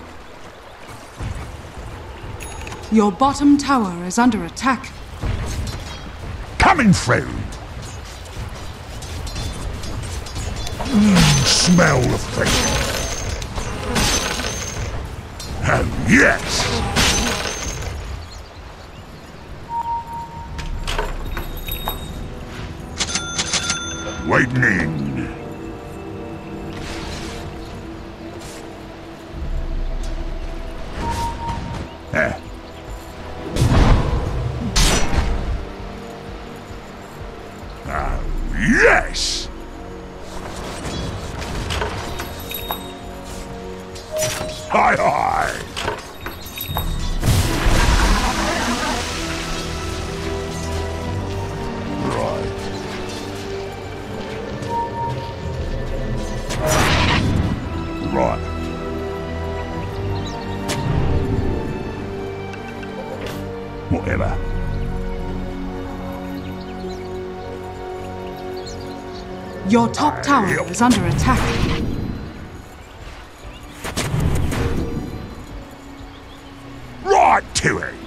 Speaker 2: Your bottom tower is under attack.
Speaker 5: Coming through. Mm, smell the fish. Oh, yes. Waiting in. Eh. Oh, yes! Hi, hi! Right. Right. Whatever.
Speaker 2: Your top tower is under attack.
Speaker 5: Right to it.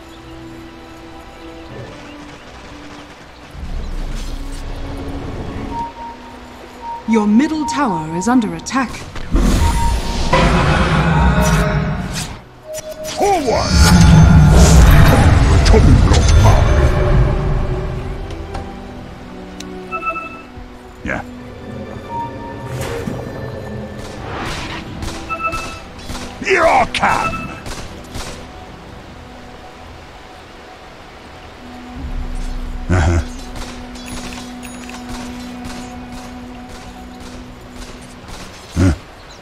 Speaker 2: Your middle tower is under attack.
Speaker 5: Forward! Chopping block power. Yeah. Here I come! Uh-huh. Huh.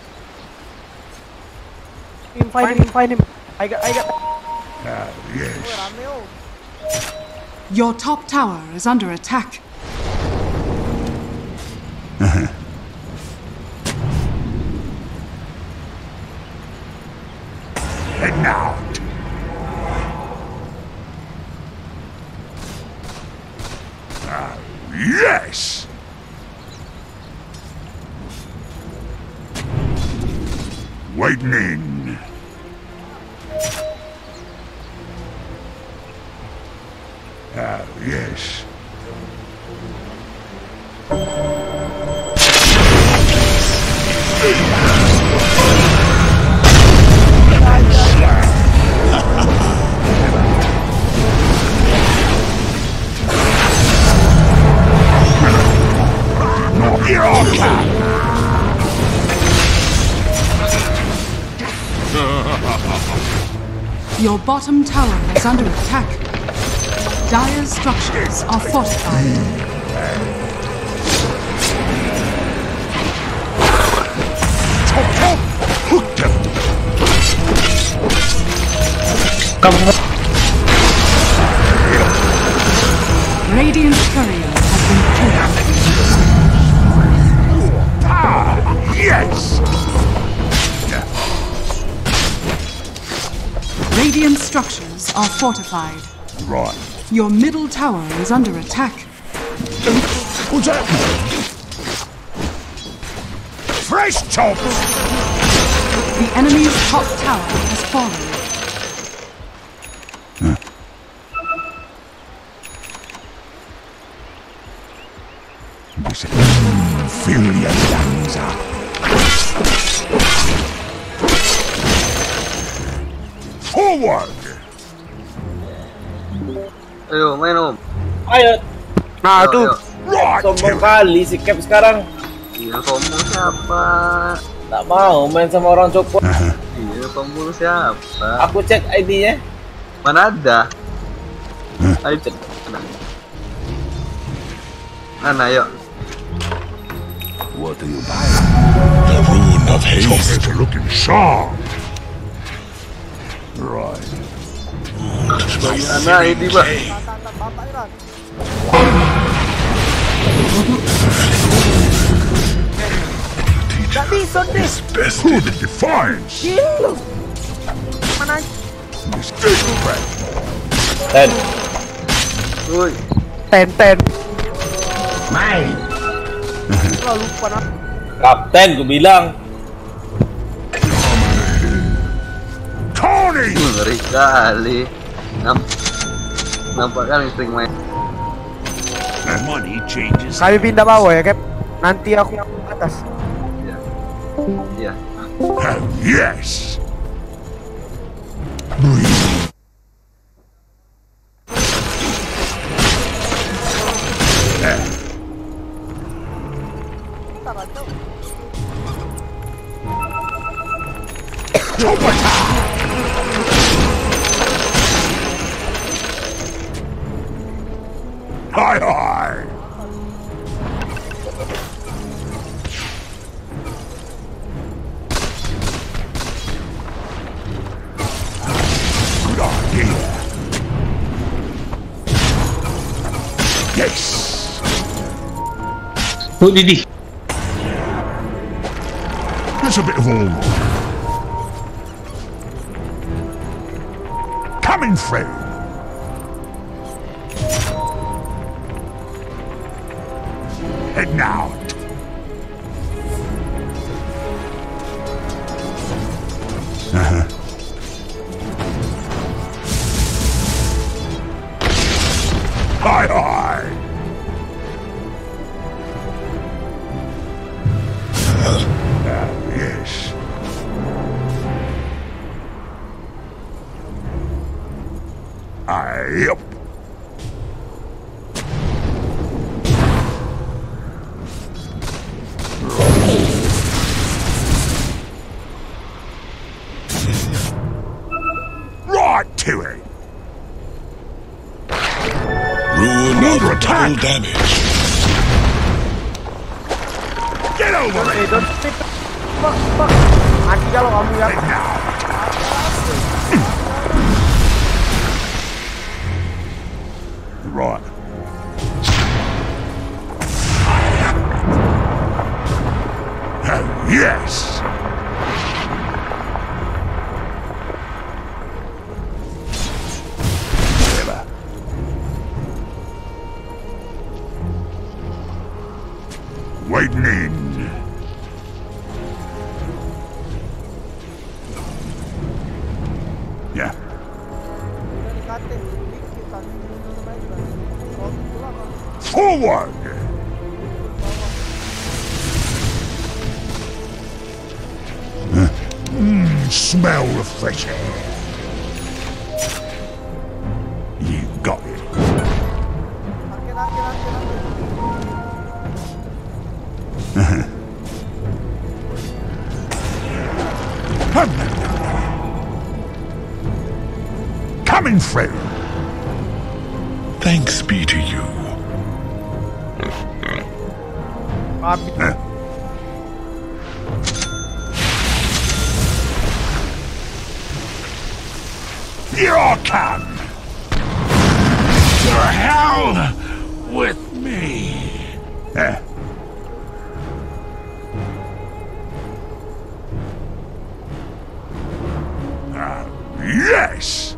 Speaker 3: Find him, find him. I got, I got.
Speaker 5: Ah, yes.
Speaker 2: Your top tower is under attack.
Speaker 5: Uh-huh. Heading out. Ah, yes! Waiting in. Ah, yes. Here I come.
Speaker 2: Your bottom tower is under attack. Dire's structures are fortified.
Speaker 10: Come on.
Speaker 2: Radiant's courier has been killed.
Speaker 5: Ah, yes!
Speaker 2: Radiant structures are fortified.
Speaker 5: Right.
Speaker 2: Your middle tower is under attack.
Speaker 5: What's that? Fresh chop!
Speaker 2: The enemy's top tower has fallen.
Speaker 5: Fill your lungs up. Forward!
Speaker 4: Ayo, main om.
Speaker 10: Ayo,
Speaker 3: Nah,
Speaker 4: Ayo,
Speaker 3: tuh.
Speaker 4: ayo.
Speaker 5: Right!
Speaker 10: sombong kali si Cap sekarang.
Speaker 4: Iya, sombong siapa?
Speaker 10: Tak mau main sama orang copot.
Speaker 4: Iya, sombong siapa?
Speaker 10: Aku cek I D-nya.
Speaker 4: Mana ada? Ayo cek. Mana? Mana, ayo.
Speaker 6: What do you buy? The rune of haste.
Speaker 5: Chocolate looking sharp. Right.
Speaker 4: Mana ini, Pak?
Speaker 3: Gak bisa deh.
Speaker 5: Who the defiance?
Speaker 3: Mana?
Speaker 5: This gingerbread.
Speaker 10: Ten.
Speaker 4: Woi,
Speaker 3: Ten ten.
Speaker 5: Mine.
Speaker 3: Wah, lupa nah.
Speaker 10: Kapten, gue bilang.
Speaker 5: Tony!
Speaker 4: ngeri kali. Namp nampak kan sering main.
Speaker 6: Money changes.
Speaker 3: Kami pindah bawah ya, Cap. Nanti aku yang atas.
Speaker 4: Iya. Iya.
Speaker 5: Oh, yes! Breathe. Hi, hi! Good idea. Yes!
Speaker 9: Oh, Didi.
Speaker 5: There's a bit of all. Coming through. Heading out. Uh-huh. Hi, hi. Uh, yes. I yep. Right to it.
Speaker 6: Rune of
Speaker 5: Another attack.
Speaker 6: double damage.
Speaker 5: Get over
Speaker 3: Eh,
Speaker 5: it.
Speaker 3: don't speak. Pak, pak. Mati kalau kamu ya.
Speaker 5: Heading out. Right. Oh, yes. Clever. Waiting in. Yeah. Forward! Mmm, smell refreshing. You got it. Coming through.
Speaker 6: Thanks be to you.
Speaker 3: Habis.
Speaker 5: Here I come.
Speaker 6: To hell
Speaker 5: with me. Eh. Ah, yes.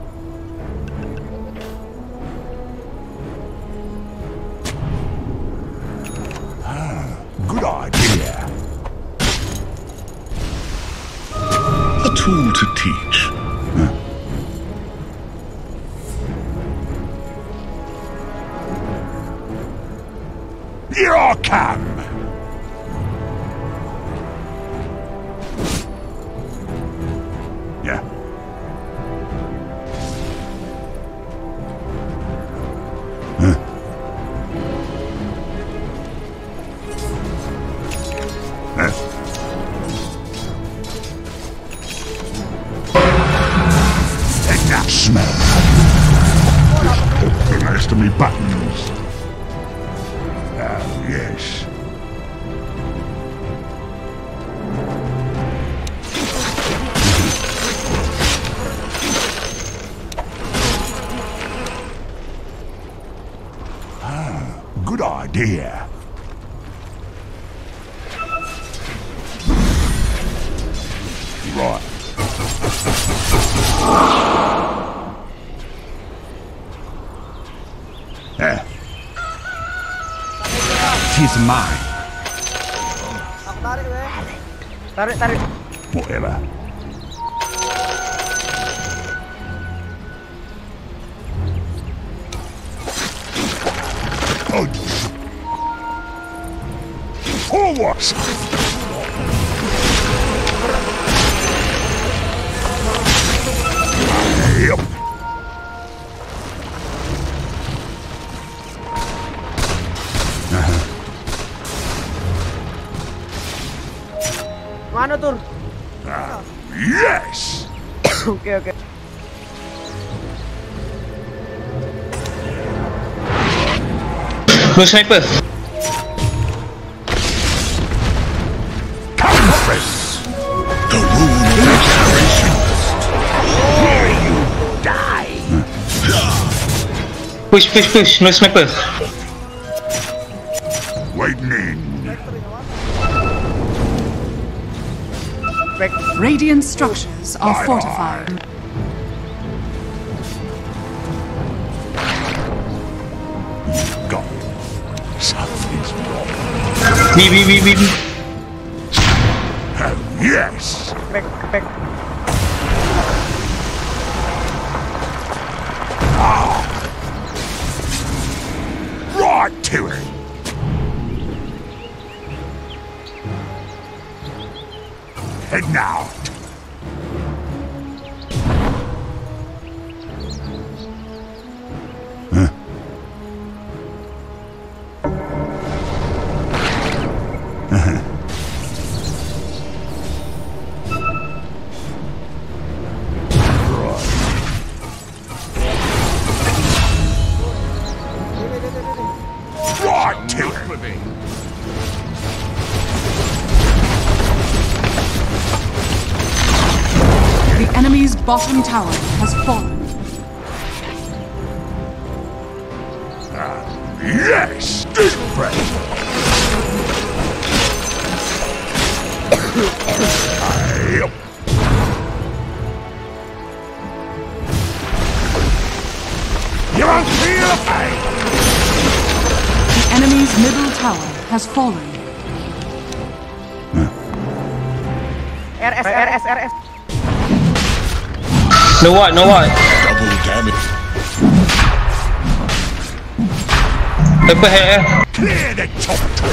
Speaker 5: Ah, good idea.
Speaker 6: A tool to teach. Huh?
Speaker 5: Here I come. Yeah. Huh? Huh? Take that smell. The rest of me buttons. Ah, yes. Ah, good idea. Right. Eh. Tis mine.
Speaker 1: Aku tarik weh. Tarik, tarik.
Speaker 5: Whatever. Oh. Forward. Yep. Uh-huh.
Speaker 3: Mana tur?
Speaker 5: Ah, yes.
Speaker 3: Oke oke.
Speaker 9: No sniper.
Speaker 5: Compass. The rune of regeneration. Here you die.
Speaker 9: Push, push, push. No sniper.
Speaker 5: Waiting in.
Speaker 2: Radiant structures are
Speaker 5: Aye,
Speaker 2: fortified.
Speaker 5: Go. Something's wrong.
Speaker 9: B, B, B, B, B.
Speaker 5: Oh, yes.
Speaker 3: Back back.
Speaker 5: Ah. Right to it. Heading out. Huh? Uh-huh. Right. Right to it.
Speaker 2: The enemy's bottom tower has fallen.
Speaker 5: Ah, yes! Deep breath! Yep. You won't feel pain!
Speaker 2: The enemy's middle tower has fallen.
Speaker 3: R S R S R S.
Speaker 9: No what, no what.
Speaker 6: Double damage.
Speaker 9: Sniper here.
Speaker 5: Clear the top tree!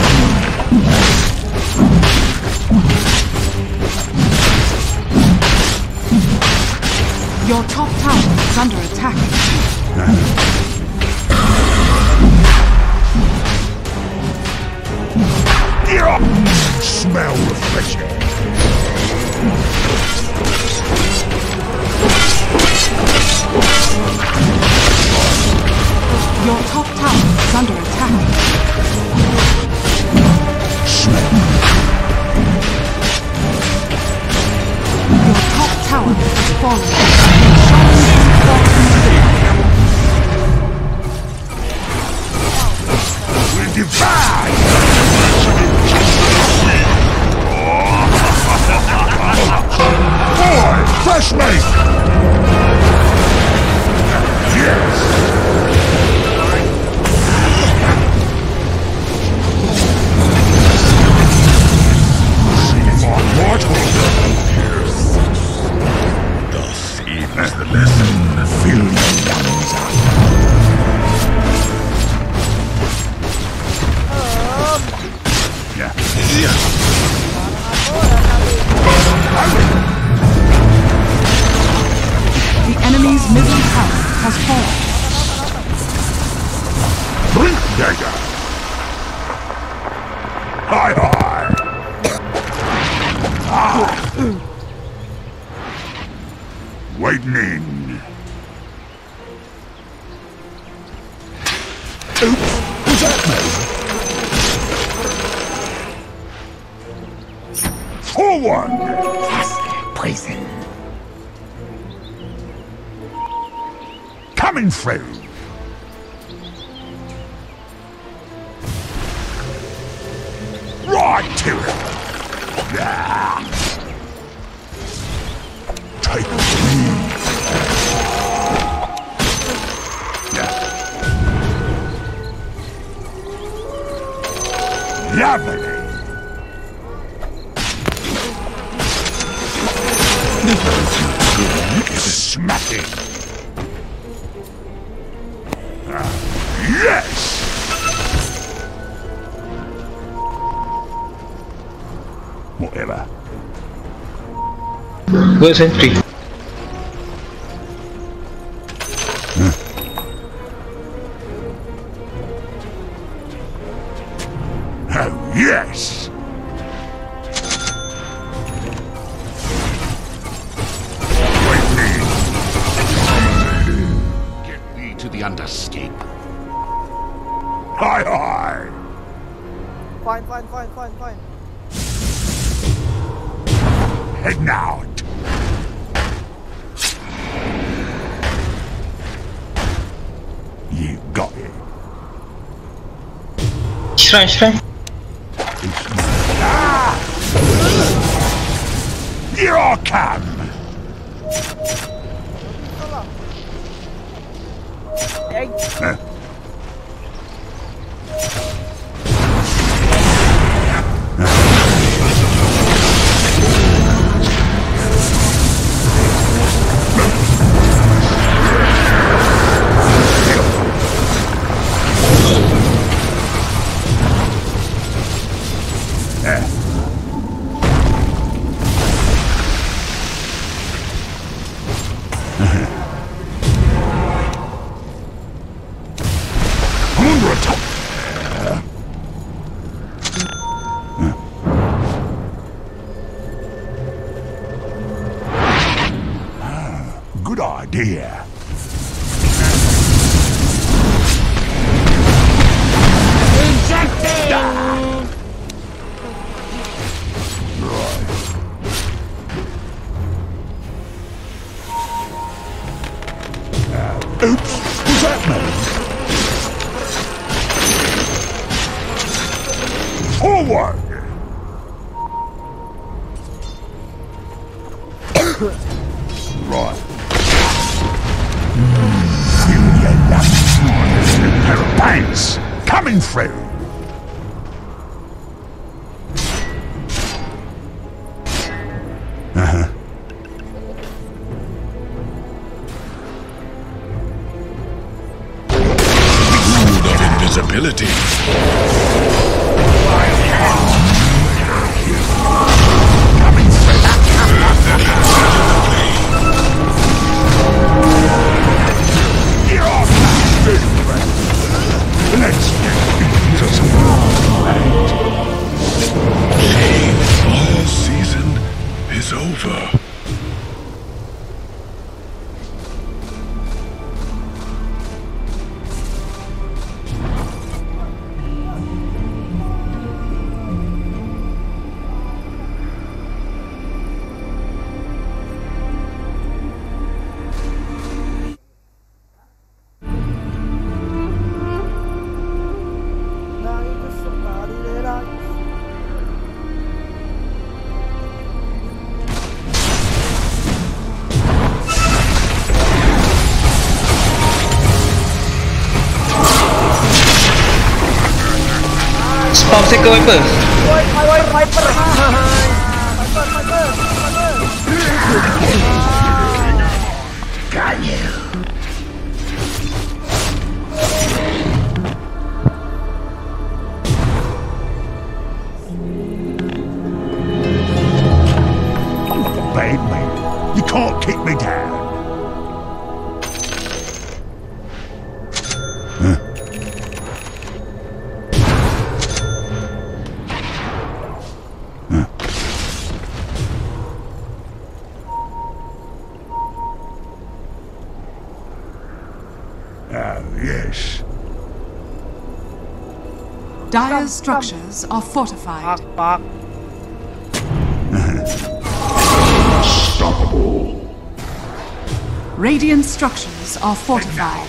Speaker 2: Your top tower is under attack.
Speaker 5: Yeah. Smell refreshing.
Speaker 2: Your top tower is under attack.
Speaker 5: Smell.
Speaker 2: Your top tower has fallen.
Speaker 5: Boy, fresh meat! Yes! See more mortal!
Speaker 6: Thus ends the lesson.
Speaker 5: Fill your lungs up. Yeah.
Speaker 2: The enemy's middle tower has fallen.
Speaker 5: Blink dagger! Hi hi! Ah. Waiting in. Oops, was that me? Forward! Yes, poison. Coming through. Right to it. Yeah. Take me. Yeah. Lovely. Smacking. Uh, yes. Whatever.
Speaker 9: Where's entry?
Speaker 5: Oh, yes! Wait me! Get me to the underscape. Hi, hi!
Speaker 1: Fine, fine, fine, fine, fine.
Speaker 5: Heading out. You got it.
Speaker 9: Shrine, shrine.
Speaker 5: Ah! Here I come. Huh? Good idea. Injected! Right. Uh, oops, was that me? Forward! Right. Feel your lungs. A pair of pants coming through. Uh-huh.
Speaker 6: Rule of invisibility.
Speaker 5: Coming through. Here I come. Let's get into
Speaker 9: apa saya ke wiper?
Speaker 3: Woi, woi, Viper.
Speaker 5: Baby, you can't keep me down. Huh? Huh? Ah, yes.
Speaker 2: Dire's structures are fortified.
Speaker 3: Pak, pak.
Speaker 5: Unstoppable.
Speaker 2: Radiant structures are fortified.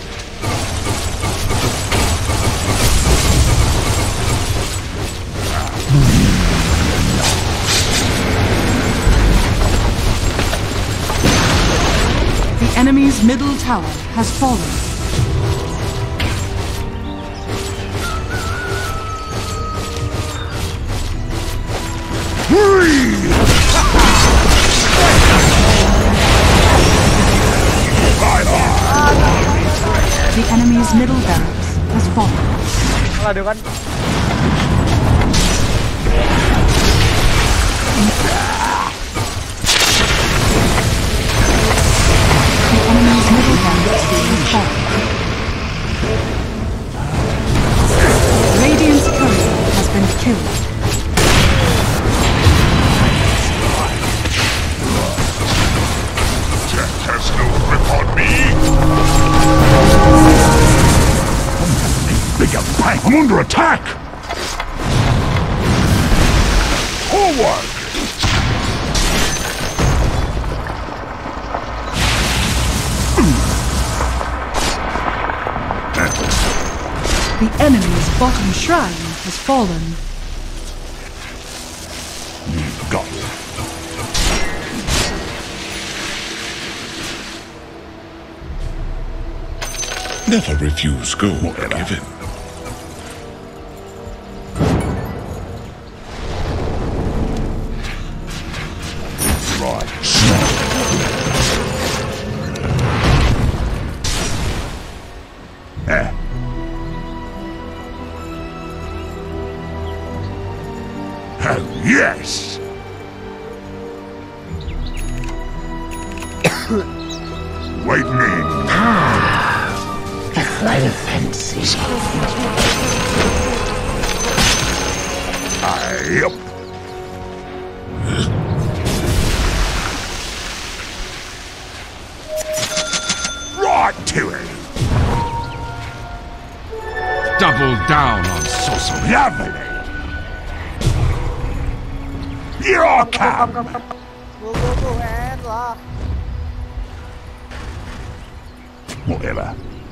Speaker 2: The enemy's middle tower has fallen. The enemy's middle barracks has fallen.
Speaker 3: Aduh kan.
Speaker 2: The enemy's middle barracks has fallen. Radiant's courier has been killed.
Speaker 5: Death has no grip on me. Bigger bang. I'm under attack. Forward.
Speaker 2: The enemy's bottom shrine has fallen.
Speaker 5: Got it.
Speaker 6: Never refuse gold given.
Speaker 5: Right. Eh. Oh, yes! Waiting in.
Speaker 7: A flight of fancy.
Speaker 5: Aye, up. Right to it.
Speaker 6: Double down on sorcery.
Speaker 5: Lovely. Here I come.
Speaker 3: Go, go, go, and lah.
Speaker 5: Whatever.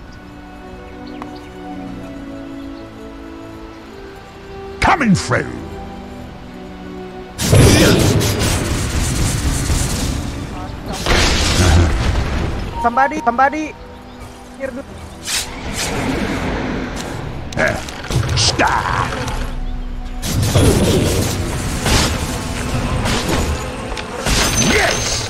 Speaker 5: Coming through.
Speaker 3: Somebody, somebody. Here, dude.
Speaker 5: Uh, Star. Yes.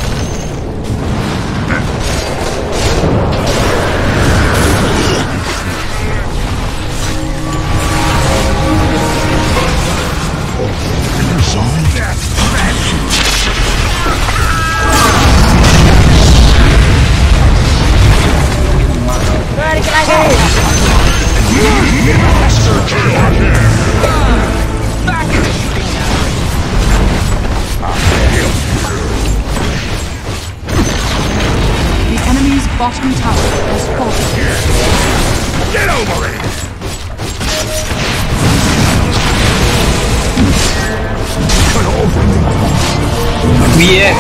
Speaker 2: Bottom tower has fallen.
Speaker 5: Get over it!
Speaker 9: Yeah.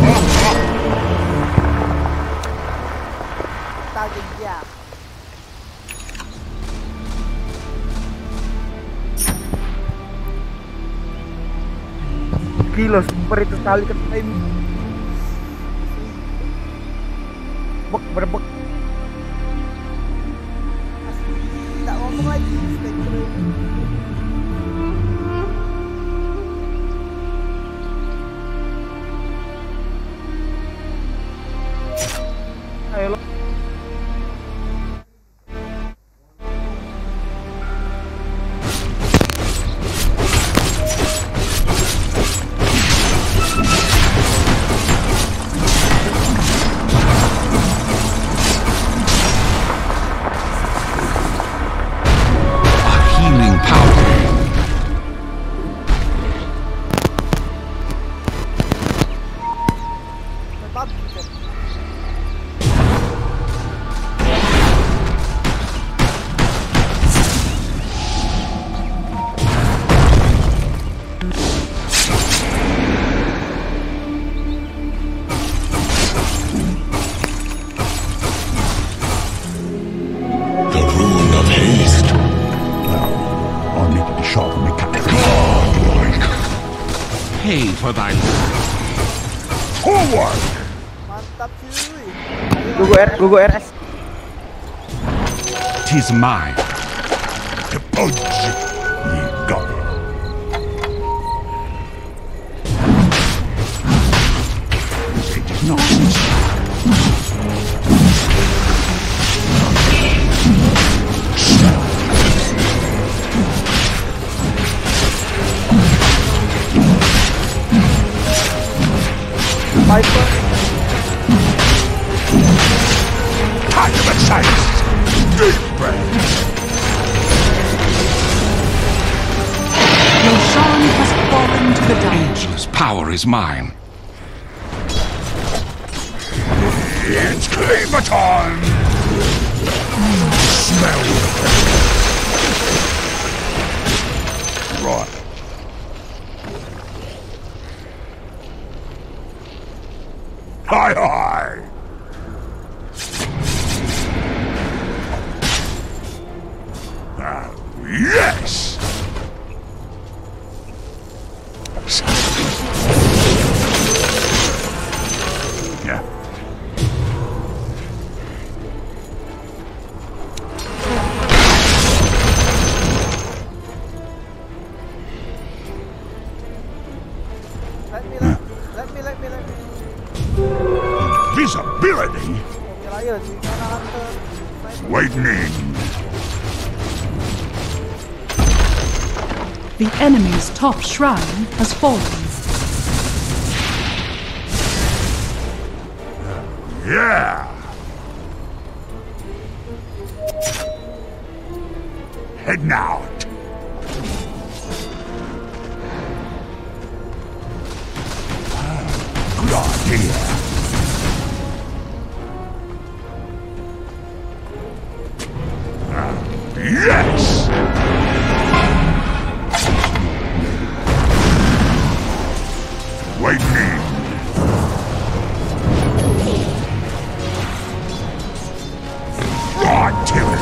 Speaker 3: Gila, super itu sekali ke time. Bek, berbek. Tak ngomong lagi.
Speaker 5: pay for thy forward.
Speaker 1: Mantap cuy.
Speaker 3: Gugu R, Gugu R S.
Speaker 5: Tis mine to purge ye goblin. It is not.
Speaker 3: Viper.
Speaker 5: Time of silence. Deep breath.
Speaker 2: Roshan has fallen to the dark.
Speaker 5: Ageless power is mine. It's claimer time. Smell. Right. Hi, hi. Ah, yes. Yeah.
Speaker 1: Let me, let, let me, let me, let me.
Speaker 5: Visibility.
Speaker 1: Mobil aja sih, karena hunter.
Speaker 5: Lightning.
Speaker 2: The enemy's top shrine has fallen.
Speaker 5: Yeah. Heading out. Good idea. Yes! Lightning! Right to it!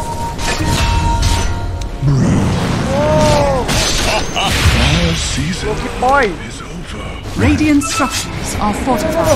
Speaker 5: Breathe. Our season
Speaker 3: Boy.
Speaker 5: is over.
Speaker 2: Radiant structures are fortified.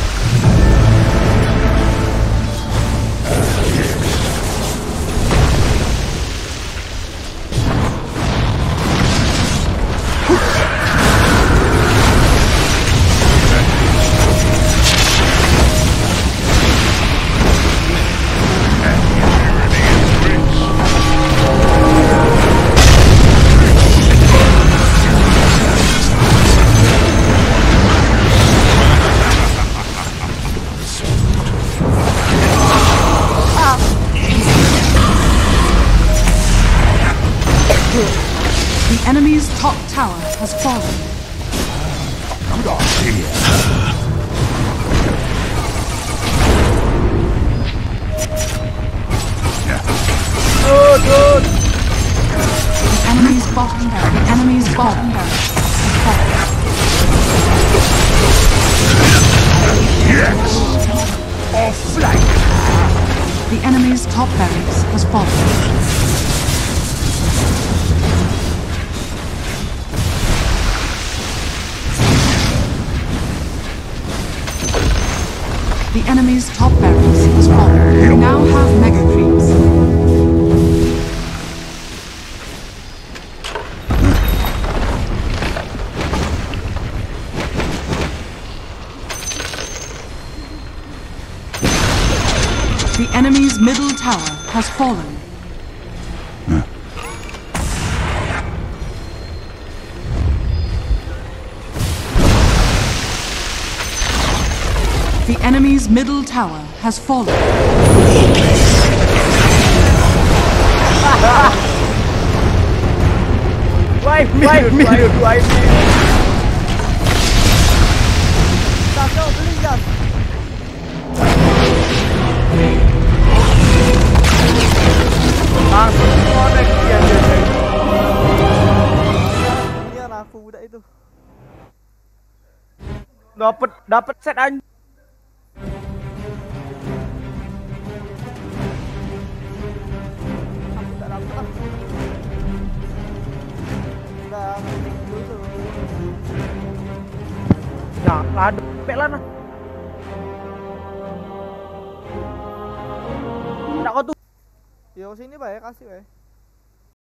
Speaker 2: The enemy's top tower has fallen.
Speaker 5: Good idea.
Speaker 3: Good, good.
Speaker 2: The enemy's bottom barracks. The enemy's bottom barracks has fallen.
Speaker 5: Yes! Off flank!
Speaker 2: The enemy's top barracks has fallen. The enemy's top barracks has fallen. We now have mega creeps. The enemy's middle tower has fallen. The enemy's middle tower has fallen.
Speaker 3: Wipe me, wipe me, wipe me.
Speaker 1: Gas, yo, beli gas.
Speaker 3: Langsung connect dia dia.
Speaker 1: Ini aku budak itu.
Speaker 3: Dapat dapat set anjing.
Speaker 1: Aku tak dapat lah. Udah, dulu.
Speaker 3: Ya, aduh, pelan lah. Tak kau tuh.
Speaker 1: Yo sini Pak ya, kasih weh.